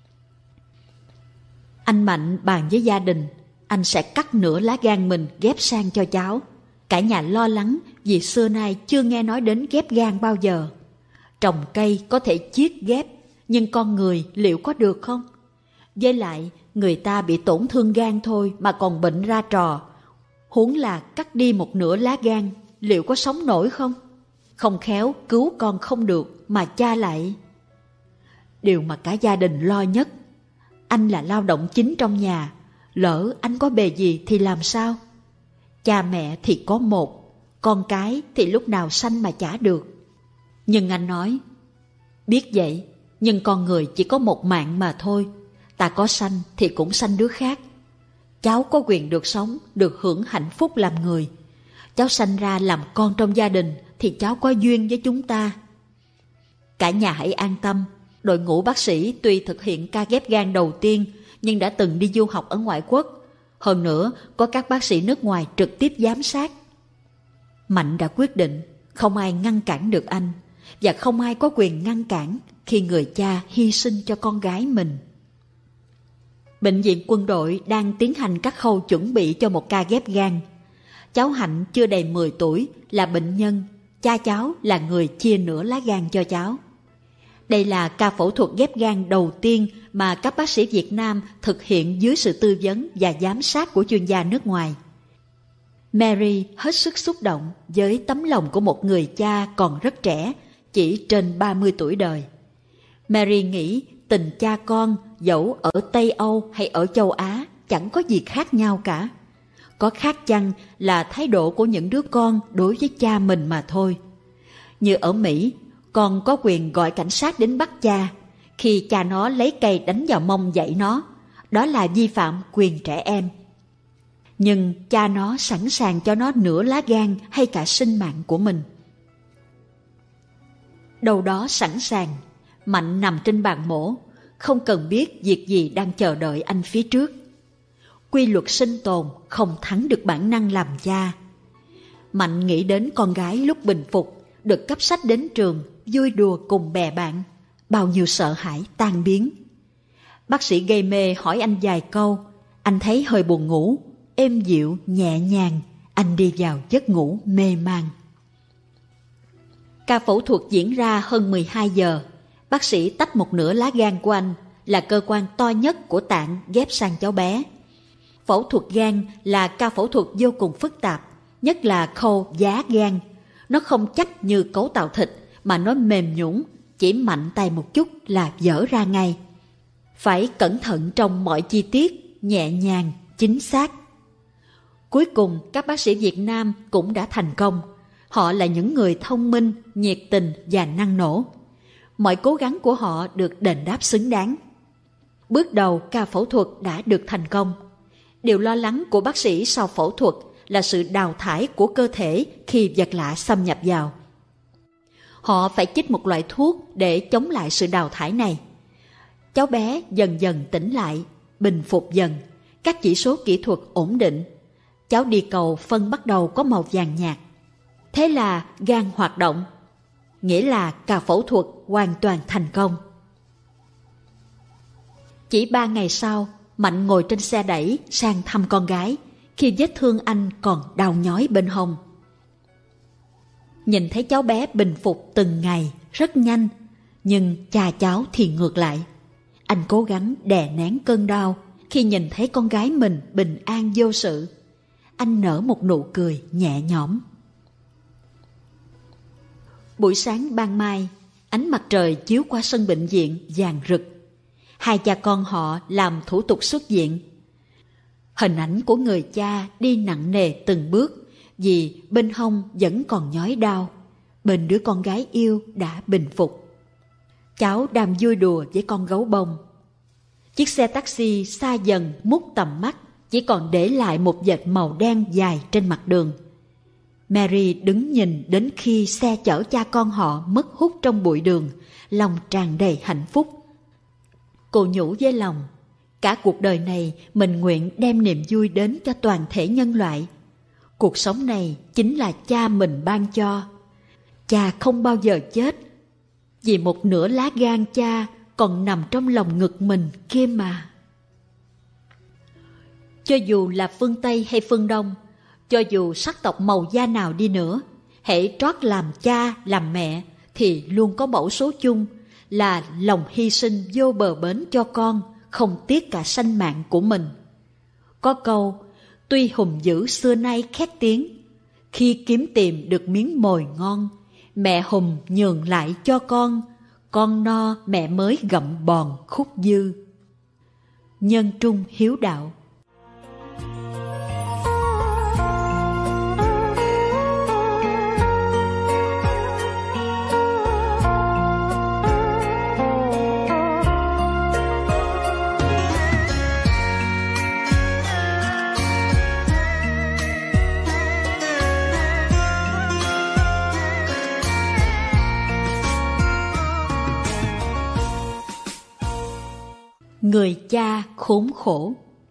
Anh Mạnh bàn với gia đình, anh sẽ cắt nửa lá gan mình ghép sang cho cháu. Cả nhà lo lắng vì xưa nay chưa nghe nói đến ghép gan bao giờ. Trồng cây có thể chiết ghép, nhưng con người liệu có được không? Với lại, người ta bị tổn thương gan thôi mà còn bệnh ra trò. Huống là cắt đi một nửa lá gan, liệu có sống nổi không? Không khéo cứu con không được mà cha lại... Điều mà cả gia đình lo nhất, anh là lao động chính trong nhà, lỡ anh có bề gì thì làm sao? Cha mẹ thì có một, con cái thì lúc nào sanh mà chả được. Nhưng anh nói, biết vậy, nhưng con người chỉ có một mạng mà thôi, ta có sanh thì cũng sanh đứa khác. Cháu có quyền được sống, được hưởng hạnh phúc làm người. Cháu sanh ra làm con trong gia đình thì cháu có duyên với chúng ta. Cả nhà hãy an tâm, đội ngũ bác sĩ tuy thực hiện ca ghép gan đầu tiên nhưng đã từng đi du học ở ngoại quốc. Hơn nữa, có các bác sĩ nước ngoài trực tiếp giám sát. Mạnh đã quyết định, không ai ngăn cản được anh, và không ai có quyền ngăn cản khi người cha hy sinh cho con gái mình. Bệnh viện quân đội đang tiến hành các khâu chuẩn bị cho một ca ghép gan. Cháu Hạnh chưa đầy mười tuổi, là bệnh nhân, cha cháu là người chia nửa lá gan cho cháu. Đây là ca phẫu thuật ghép gan đầu tiên mà các bác sĩ Việt Nam thực hiện dưới sự tư vấn và giám sát của chuyên gia nước ngoài. Mary hết sức xúc động với tấm lòng của một người cha còn rất trẻ, chỉ trên ba mươi tuổi đời. Mary nghĩ tình cha con dẫu ở Tây Âu hay ở châu Á chẳng có gì khác nhau cả. Có khác chăng là thái độ của những đứa con đối với cha mình mà thôi. Như ở Mỹ, con có quyền gọi cảnh sát đến bắt cha khi cha nó lấy cây đánh vào mông dạy nó. Đó là vi phạm quyền trẻ em. Nhưng cha nó sẵn sàng cho nó nửa lá gan hay cả sinh mạng của mình. Đâu đó sẵn sàng, Mạnh nằm trên bàn mổ, không cần biết việc gì đang chờ đợi anh phía trước. Quy luật sinh tồn không thắng được bản năng làm cha. Mạnh nghĩ đến con gái lúc bình phục, được cấp sách đến trường, vui đùa cùng bè bạn, bao nhiêu sợ hãi tan biến. Bác sĩ gây mê hỏi anh vài câu, anh thấy hơi buồn ngủ, êm dịu, nhẹ nhàng, anh đi vào giấc ngủ mê man. Ca phẫu thuật diễn ra hơn mười hai giờ, bác sĩ tách một nửa lá gan của anh, là cơ quan to nhất của tạng ghép sang cháu bé. Phẫu thuật gan là ca phẫu thuật vô cùng phức tạp, nhất là khâu giá gan. Nó không chắc như cấu tạo thịt, mà nó mềm nhũn, chỉ mạnh tay một chút là vỡ ra ngay. Phải cẩn thận trong mọi chi tiết, nhẹ nhàng, chính xác. Cuối cùng, các bác sĩ Việt Nam cũng đã thành công. Họ là những người thông minh, nhiệt tình và năng nổ. Mọi cố gắng của họ được đền đáp xứng đáng. Bước đầu ca phẫu thuật đã được thành công. Điều lo lắng của bác sĩ sau phẫu thuật là sự đào thải của cơ thể khi vật lạ xâm nhập vào. Họ phải chích một loại thuốc để chống lại sự đào thải này. Cháu bé dần dần tỉnh lại, bình phục dần, các chỉ số kỹ thuật ổn định. Cháu đi cầu phân bắt đầu có màu vàng nhạt. Thế là gan hoạt động, nghĩa là ca phẫu thuật hoàn toàn thành công. Chỉ ba ngày sau, Mạnh ngồi trên xe đẩy sang thăm con gái, khi vết thương anh còn đau nhói bên hông. Nhìn thấy cháu bé bình phục từng ngày, rất nhanh, nhưng cha cháu thì ngược lại. Anh cố gắng đè nén cơn đau khi nhìn thấy con gái mình bình an vô sự. Anh nở một nụ cười nhẹ nhõm. Buổi sáng ban mai, ánh mặt trời chiếu qua sân bệnh viện vàng rực. Hai cha con họ làm thủ tục xuất viện. Hình ảnh của người cha đi nặng nề từng bước vì bên hông vẫn còn nhói đau. Bên đứa con gái yêu đã bình phục. Cháu đang vui đùa với con gấu bông. Chiếc xe taxi xa dần mút tầm mắt, chỉ còn để lại một vệt màu đen dài trên mặt đường. Mary đứng nhìn đến khi xe chở cha con họ mất hút trong bụi đường, lòng tràn đầy hạnh phúc. Cô nhủ với lòng, cả cuộc đời này mình nguyện đem niềm vui đến cho toàn thể nhân loại. Cuộc sống này chính là cha mình ban cho. Cha không bao giờ chết, vì một nửa lá gan cha còn nằm trong lòng ngực mình kia mà. Cho dù là phương Tây hay phương Đông, cho dù sắc tộc màu da nào đi nữa, hễ trót làm cha, làm mẹ thì luôn có mẫu số chung là lòng hy sinh vô bờ bến cho con, không tiếc cả sanh mạng của mình. Có câu, tuy hùng dữ xưa nay khét tiếng, khi kiếm tìm được miếng mồi ngon, mẹ hùng nhường lại cho con, con no mẹ mới gặm bòn khúc dư. Nhân trung hiếu đạo. Người cha khốn khổ.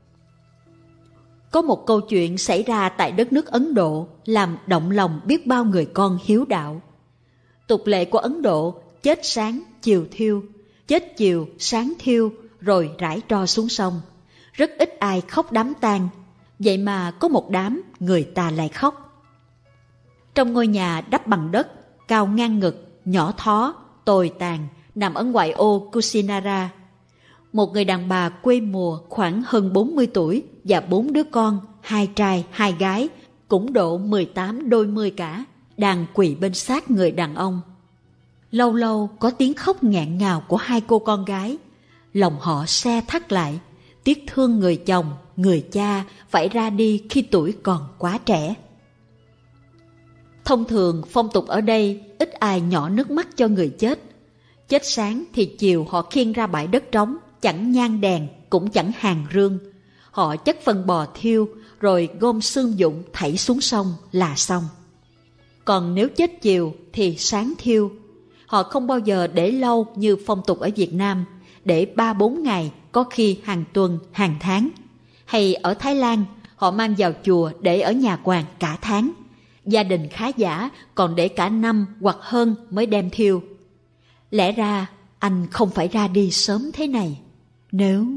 Có một câu chuyện xảy ra tại đất nước Ấn Độ làm động lòng biết bao người con hiếu đạo. Tục lệ của Ấn Độ chết sáng chiều thiêu, chết chiều sáng thiêu rồi rải tro xuống sông. Rất ít ai khóc đám tang, vậy mà có một đám người ta lại khóc. Trong ngôi nhà đắp bằng đất, cao ngang ngực, nhỏ thó, tồi tàn, nằm ở ngoại ô Kusinara, một người đàn bà quê mùa khoảng hơn bốn mươi tuổi và bốn đứa con, hai trai, hai gái, cũng độ mười tám đôi mươi cả, đang quỳ bên xác người đàn ông. Lâu lâu có tiếng khóc nghẹn ngào của hai cô con gái, lòng họ se thắt lại, tiếc thương người chồng, người cha phải ra đi khi tuổi còn quá trẻ. Thông thường phong tục ở đây ít ai nhỏ nước mắt cho người chết. Chết sáng thì chiều họ khiêng ra bãi đất trống, chẳng nhang đèn, cũng chẳng hàng rương. Họ chất phân bò thiêu, rồi gom xương dụng thảy xuống sông là xong. Còn nếu chết chiều thì sáng thiêu. Họ không bao giờ để lâu như phong tục ở Việt Nam, để ba bốn ngày, có khi hàng tuần, hàng tháng. Hay ở Thái Lan, họ mang vào chùa để ở nhà quan cả tháng. Gia đình khá giả còn để cả năm hoặc hơn mới đem thiêu. Lẽ ra anh không phải ra đi sớm thế này. Nếu...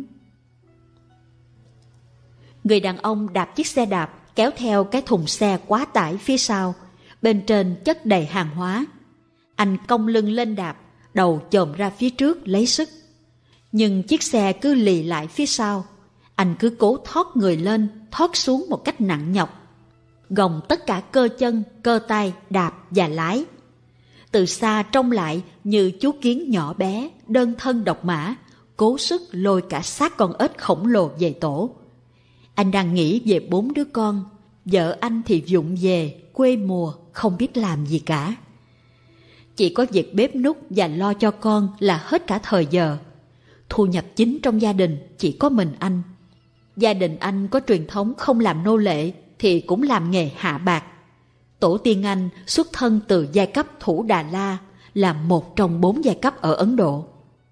Người đàn ông đạp chiếc xe đạp kéo theo cái thùng xe quá tải phía sau, bên trên chất đầy hàng hóa. Anh cong lưng lên đạp, đầu chồm ra phía trước lấy sức. Nhưng chiếc xe cứ lì lại phía sau. Anh cứ cố thoát người lên, thoát xuống một cách nặng nhọc, gồng tất cả cơ chân, cơ tay, đạp và lái. Từ xa trông lại như chú kiến nhỏ bé, đơn thân độc mã, cố sức lôi cả xác con ếch khổng lồ về tổ. Anh đang nghĩ về bốn đứa con, vợ anh thì vụng về, quê mùa, không biết làm gì cả. Chỉ có việc bếp núc và lo cho con là hết cả thời giờ. Thu nhập chính trong gia đình chỉ có mình anh. Gia đình anh có truyền thống không làm nô lệ thì cũng làm nghề hạ bạc. Tổ tiên anh xuất thân từ giai cấp Thủ Đà La, là một trong bốn giai cấp ở Ấn Độ.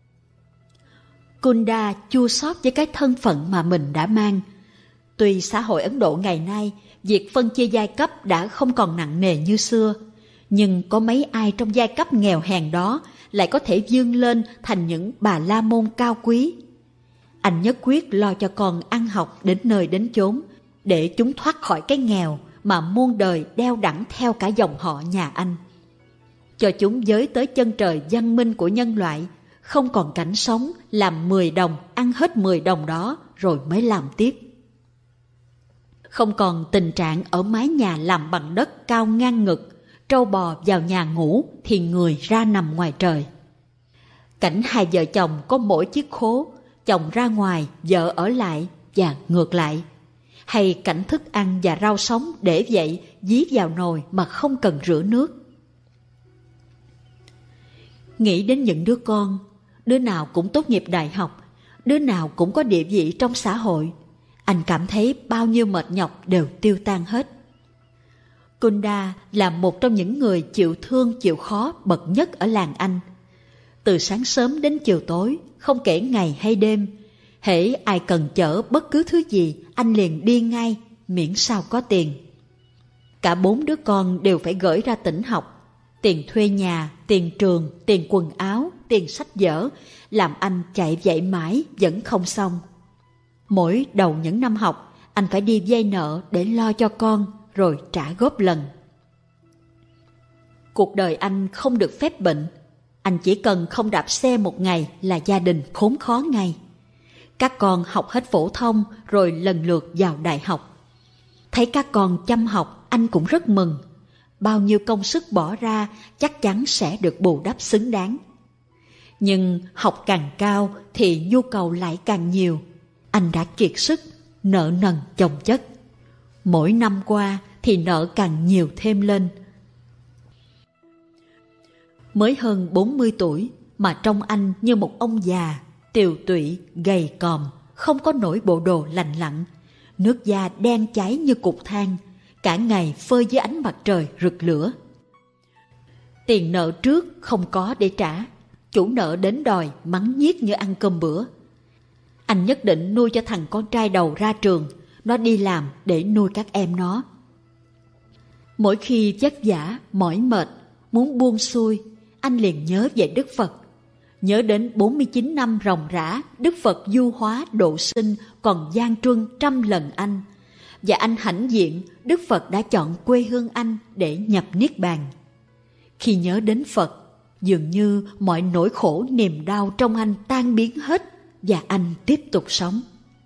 Kunda chua xót với cái thân phận mà mình đã mang. Tuy xã hội Ấn Độ ngày nay, việc phân chia giai cấp đã không còn nặng nề như xưa, nhưng có mấy ai trong giai cấp nghèo hèn đó lại có thể vươn lên thành những bà la môn cao quý. Anh nhất quyết lo cho con ăn học đến nơi đến chốn, để chúng thoát khỏi cái nghèo mà muôn đời đeo đẳng theo cả dòng họ nhà anh. Cho chúng giới tới chân trời văn minh của nhân loại, không còn cảnh sống làm mười đồng, ăn hết mười đồng đó rồi mới làm tiếp. Không còn tình trạng ở mái nhà làm bằng đất cao ngang ngực, trâu bò vào nhà ngủ thì người ra nằm ngoài trời. Cảnh hai vợ chồng có mỗi chiếc khố, chồng ra ngoài, vợ ở lại và ngược lại. Hay cảnh thức ăn và rau sống để vậy dí vào nồi mà không cần rửa nước. Nghĩ đến những đứa con, đứa nào cũng tốt nghiệp đại học, đứa nào cũng có địa vị trong xã hội. Anh cảm thấy bao nhiêu mệt nhọc đều tiêu tan hết. Kunda là một trong những người chịu thương chịu khó bậc nhất ở làng Anh. Từ sáng sớm đến chiều tối, không kể ngày hay đêm, hễ ai cần chở bất cứ thứ gì, anh liền đi ngay, miễn sao có tiền. Cả bốn đứa con đều phải gửi ra tỉnh học. Tiền thuê nhà, tiền trường, tiền quần áo, tiền sách vở, làm anh chạy vậy mãi vẫn không xong. Mỗi đầu những năm học, anh phải đi vay nợ để lo cho con, rồi trả góp lần. Cuộc đời anh không được phép bệnh. Anh chỉ cần không đạp xe một ngày là gia đình khốn khó ngay. Các con học hết phổ thông rồi lần lượt vào đại học. Thấy các con chăm học, anh cũng rất mừng. Bao nhiêu công sức bỏ ra chắc chắn sẽ được bù đắp xứng đáng. Nhưng học càng cao thì nhu cầu lại càng nhiều. Anh đã kiệt sức, nợ nần chồng chất. Mỗi năm qua thì nợ càng nhiều thêm lên. Mới hơn bốn mươi tuổi mà trông anh như một ông già, tiều tụy, gầy còm, không có nổi bộ đồ lành lặn. Nước da đen cháy như cục than, cả ngày phơi dưới ánh mặt trời rực lửa. Tiền nợ trước không có để trả, chủ nợ đến đòi mắng nhiếc như ăn cơm bữa. Anh nhất định nuôi cho thằng con trai đầu ra trường, nó đi làm để nuôi các em nó. Mỗi khi vất vả, mỏi mệt, muốn buông xuôi, anh liền nhớ về Đức Phật. Nhớ đến bốn mươi chín năm ròng rã, Đức Phật du hóa độ sinh còn gian truân trăm lần anh. Và anh hãnh diện, Đức Phật đã chọn quê hương anh để nhập Niết Bàn. Khi nhớ đến Phật, dường như mọi nỗi khổ niềm đau trong anh tan biến hết và anh tiếp tục sống.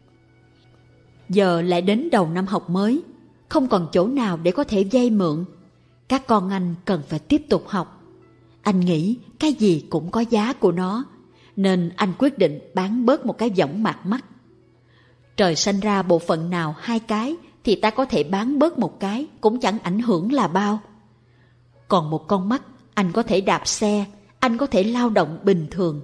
Giờ lại đến đầu năm học mới, không còn chỗ nào để có thể vay mượn. Các con anh cần phải tiếp tục học. Anh nghĩ cái gì cũng có giá của nó, nên anh quyết định bán bớt một cái võng mạc mắt. Trời sanh ra bộ phận nào hai cái thì ta có thể bán bớt một cái, cũng chẳng ảnh hưởng là bao. Còn một con mắt, anh có thể đạp xe, anh có thể lao động bình thường.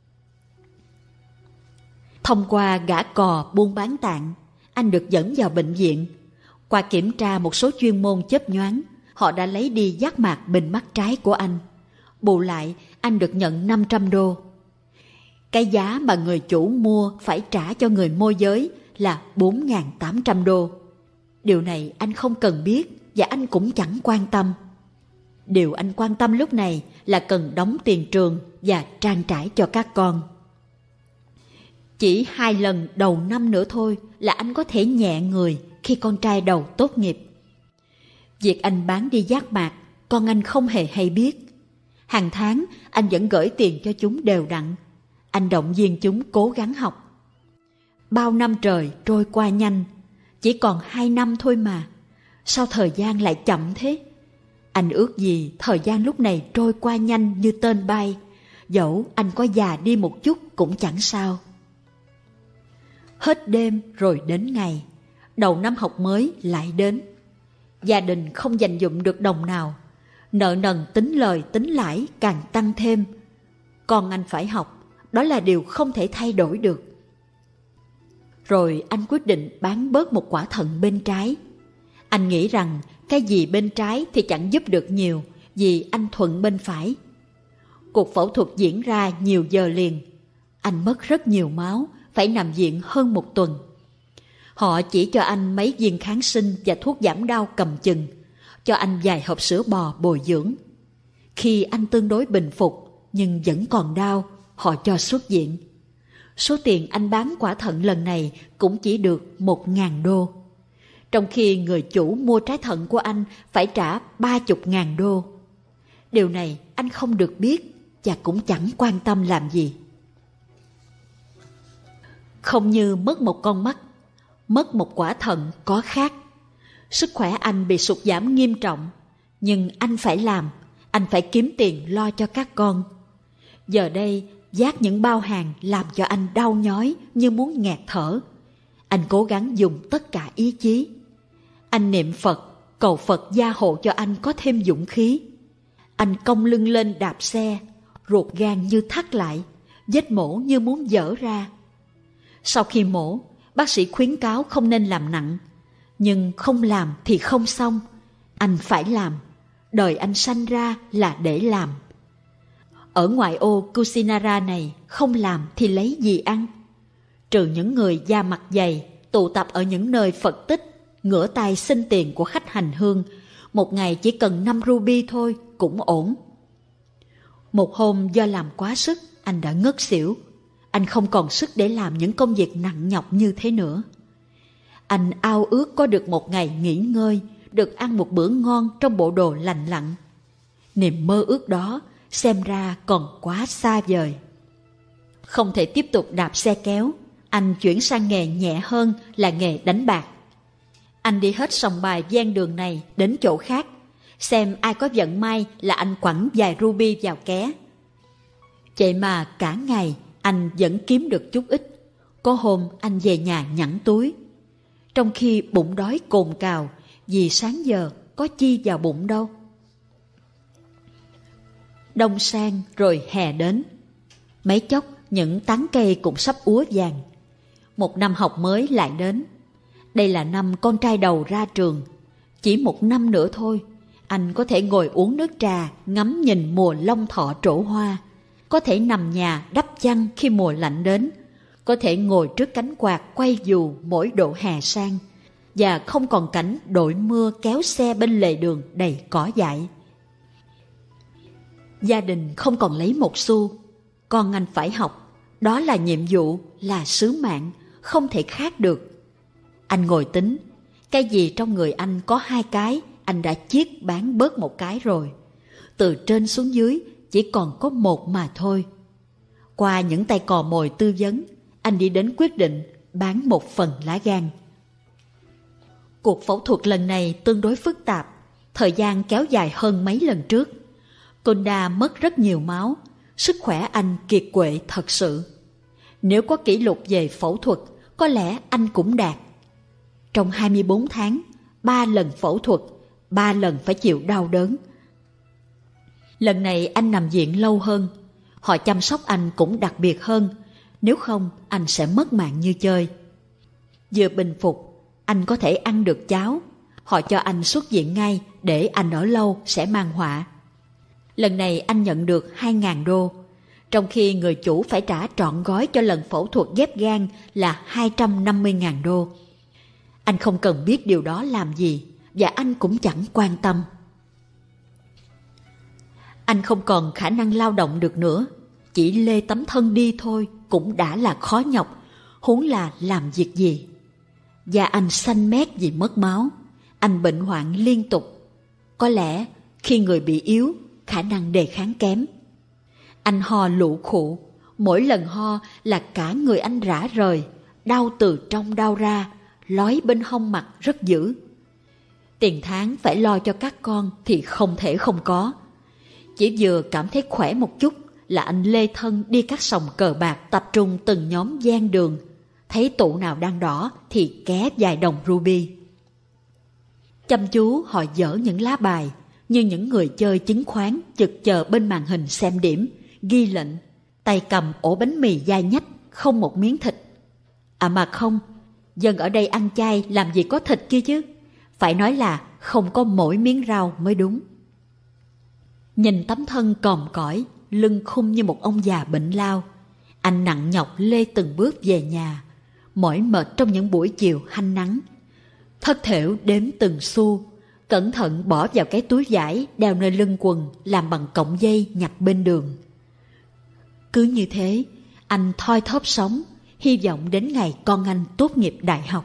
Thông qua gã cò buôn bán tạng, anh được dẫn vào bệnh viện. Qua kiểm tra một số chuyên môn chớp nhoáng, họ đã lấy đi giác mạc bên mắt trái của anh. Bù lại, anh được nhận năm trăm đô. Cái giá mà người chủ mua phải trả cho người môi giới là bốn nghìn tám trăm đô. Điều này anh không cần biết và anh cũng chẳng quan tâm. Điều anh quan tâm lúc này là cần đóng tiền trường và trang trải cho các con. Chỉ hai lần đầu năm nữa thôi là anh có thể nhẹ người khi con trai đầu tốt nghiệp. Việc anh bán đi giác mạc, con anh không hề hay biết. Hàng tháng anh vẫn gửi tiền cho chúng đều đặn. Anh động viên chúng cố gắng học. Bao năm trời trôi qua nhanh, chỉ còn hai năm thôi mà. Sao thời gian lại chậm thế? Anh ước gì thời gian lúc này trôi qua nhanh như tên bay, dẫu anh có già đi một chút cũng chẳng sao. Hết đêm rồi đến ngày, đầu năm học mới lại đến. Gia đình không dành dụm được đồng nào, nợ nần tính lời tính lãi càng tăng thêm. Con anh phải học, đó là điều không thể thay đổi được. Rồi anh quyết định bán bớt một quả thận bên trái. Anh nghĩ rằng cái gì bên trái thì chẳng giúp được nhiều, vì anh thuận bên phải. Cuộc phẫu thuật diễn ra nhiều giờ liền. Anh mất rất nhiều máu, phải nằm viện hơn một tuần. Họ chỉ cho anh mấy viên kháng sinh và thuốc giảm đau cầm chừng, cho anh vài hộp sữa bò bồi dưỡng. Khi anh tương đối bình phục nhưng vẫn còn đau, họ cho xuất viện. Số tiền anh bán quả thận lần này cũng chỉ được một ngàn đô, trong khi người chủ mua trái thận của anh phải trả ba chục ngàn đô. Điều này anh không được biết và cũng chẳng quan tâm làm gì. Không như mất một con mắt, mất một quả thận có khác. Sức khỏe anh bị sụt giảm nghiêm trọng, nhưng anh phải làm, anh phải kiếm tiền lo cho các con. Giờ đây, vác những bao hàng làm cho anh đau nhói như muốn nghẹt thở. Anh cố gắng dùng tất cả ý chí. Anh niệm Phật, cầu Phật gia hộ cho anh có thêm dũng khí. Anh cong lưng lên đạp xe, ruột gan như thắt lại, vết mổ như muốn vỡ ra. Sau khi mổ, bác sĩ khuyến cáo không nên làm nặng. Nhưng không làm thì không xong. Anh phải làm. Đời anh sanh ra là để làm. Ở ngoại ô Kusinara này, không làm thì lấy gì ăn? Trừ những người da mặt dày, tụ tập ở những nơi Phật tích, ngửa tay xin tiền của khách hành hương, một ngày chỉ cần năm ruby thôi cũng ổn. Một hôm do làm quá sức, anh đã ngất xỉu. Anh không còn sức để làm những công việc nặng nhọc như thế nữa. Anh ao ước có được một ngày nghỉ ngơi, được ăn một bữa ngon trong bộ đồ lành lặn. Niềm mơ ước đó xem ra còn quá xa vời. Không thể tiếp tục đạp xe kéo, anh chuyển sang nghề nhẹ hơn là nghề đánh bạc. Anh đi hết sòng bài ven đường này đến chỗ khác, xem ai có vận may là anh quẳng vài ruby vào ké. Vậy mà cả ngày anh vẫn kiếm được chút ít. Có hôm anh về nhà nhẵn túi, trong khi bụng đói cồn cào vì sáng giờ có chi vào bụng đâu. Đông sang rồi hè đến, mấy chốc những tán cây cũng sắp úa vàng. Một năm học mới lại đến. Đây là năm con trai đầu ra trường. Chỉ một năm nữa thôi, anh có thể ngồi uống nước trà, ngắm nhìn mùa long thọ trổ hoa, có thể nằm nhà đắp chăn khi mùa lạnh đến, có thể ngồi trước cánh quạt quay dù mỗi độ hè sang, và không còn cảnh đội mưa kéo xe bên lề đường đầy cỏ dại. Gia đình không còn lấy một xu. Con anh phải học, đó là nhiệm vụ, là sứ mạng, không thể khác được. Anh ngồi tính, cái gì trong người anh có hai cái, anh đã chiết bán bớt một cái rồi. Từ trên xuống dưới chỉ còn có một mà thôi. Qua những tay cò mồi tư vấn, anh đi đến quyết định bán một phần lá gan. Cuộc phẫu thuật lần này tương đối phức tạp, thời gian kéo dài hơn mấy lần trước. Konda mất rất nhiều máu, sức khỏe anh kiệt quệ thật sự. Nếu có kỷ lục về phẫu thuật, có lẽ anh cũng đạt. Trong hai mươi bốn tháng, ba lần phẫu thuật, ba lần phải chịu đau đớn. Lần này anh nằm viện lâu hơn, họ chăm sóc anh cũng đặc biệt hơn, nếu không anh sẽ mất mạng như chơi. Vừa bình phục, anh có thể ăn được cháo, họ cho anh xuất viện ngay để anh ở lâu sẽ mang họa. Lần này anh nhận được hai ngàn đô, trong khi người chủ phải trả trọn gói cho lần phẫu thuật ghép gan là hai trăm năm mươi ngàn đô. Anh không cần biết điều đó làm gì, và anh cũng chẳng quan tâm. Anh không còn khả năng lao động được nữa, chỉ lê tấm thân đi thôi cũng đã là khó nhọc, huống là làm việc gì. Da anh xanh mét vì mất máu, anh bệnh hoạn liên tục. Có lẽ khi người bị yếu, khả năng đề kháng kém. Anh ho lụ khụ, mỗi lần ho là cả người anh rã rời, đau từ trong đau ra, lói bên hông mặt rất dữ. Tiền tháng phải lo cho các con thì không thể không có. Chỉ vừa cảm thấy khỏe một chút là anh lê thân đi các sòng cờ bạc tập trung từng nhóm gian đường, thấy tụ nào đang đỏ thì ké vài đồng ruby. Chăm chú họ dở những lá bài như những người chơi chứng khoán chực chờ bên màn hình xem điểm, ghi lệnh, tay cầm ổ bánh mì dai nhách, không một miếng thịt. À mà không, dân ở đây ăn chay làm gì có thịt kia chứ, phải nói là không có mỗi miếng rau mới đúng. Nhìn tấm thân còm cõi, lưng khum như một ông già bệnh lao, anh nặng nhọc lê từng bước về nhà, mỏi mệt trong những buổi chiều hanh nắng. Thất thểu đếm từng xu, cẩn thận bỏ vào cái túi vải đeo nơi lưng quần làm bằng cọng dây nhặt bên đường. Cứ như thế, anh thoi thóp sống, hy vọng đến ngày con anh tốt nghiệp đại học.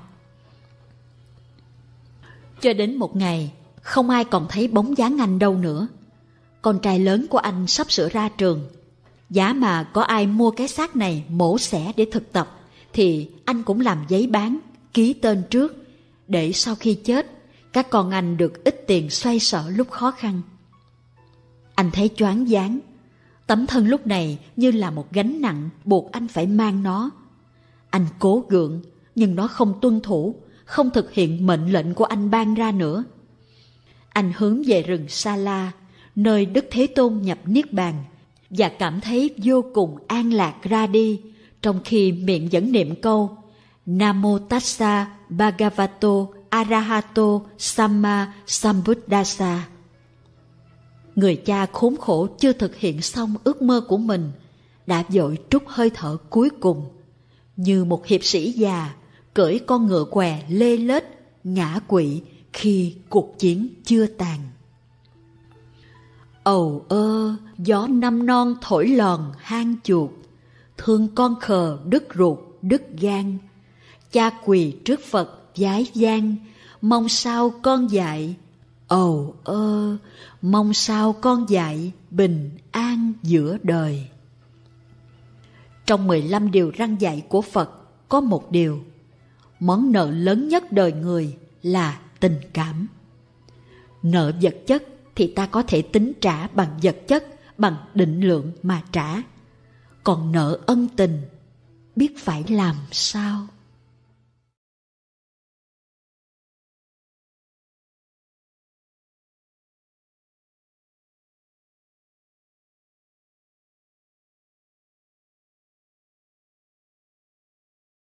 Cho đến một ngày, không ai còn thấy bóng dáng anh đâu nữa. Con trai lớn của anh sắp sửa ra trường. Giá mà có ai mua cái xác này mổ xẻ để thực tập, thì anh cũng làm giấy bán, ký tên trước, để sau khi chết, các con anh được ít tiền xoay sở lúc khó khăn. Anh thấy choáng váng. Tấm thân lúc này như là một gánh nặng buộc anh phải mang nó. Anh cố gượng, nhưng nó không tuân thủ, không thực hiện mệnh lệnh của anh ban ra nữa. Anh hướng về rừng Sa La, nơi Đức Thế Tôn nhập Niết Bàn, và cảm thấy vô cùng an lạc ra đi, trong khi miệng vẫn niệm câu Namo Tassa Bhagavato Arahato Samma Sambuddhassa. Người cha khốn khổ chưa thực hiện xong ước mơ của mình, đã vội trút hơi thở cuối cùng, như một hiệp sĩ già cưỡi con ngựa què lê lết ngã quỵ khi cuộc chiến chưa tàn. Ầu ơ, gió năm non thổi lòn hang chuột, thương con khờ đứt ruột đứt gan, cha quỳ trước Phật vái gian, mong sao con dạy, ầu ơ, mong sao con dạy bình an giữa đời. Trong mười lăm điều răn dạy của Phật có một điều, món nợ lớn nhất đời người là tình cảm. Nợ vật chất thì ta có thể tính trả bằng vật chất, bằng định lượng mà trả. Còn nợ ân tình, biết phải làm sao?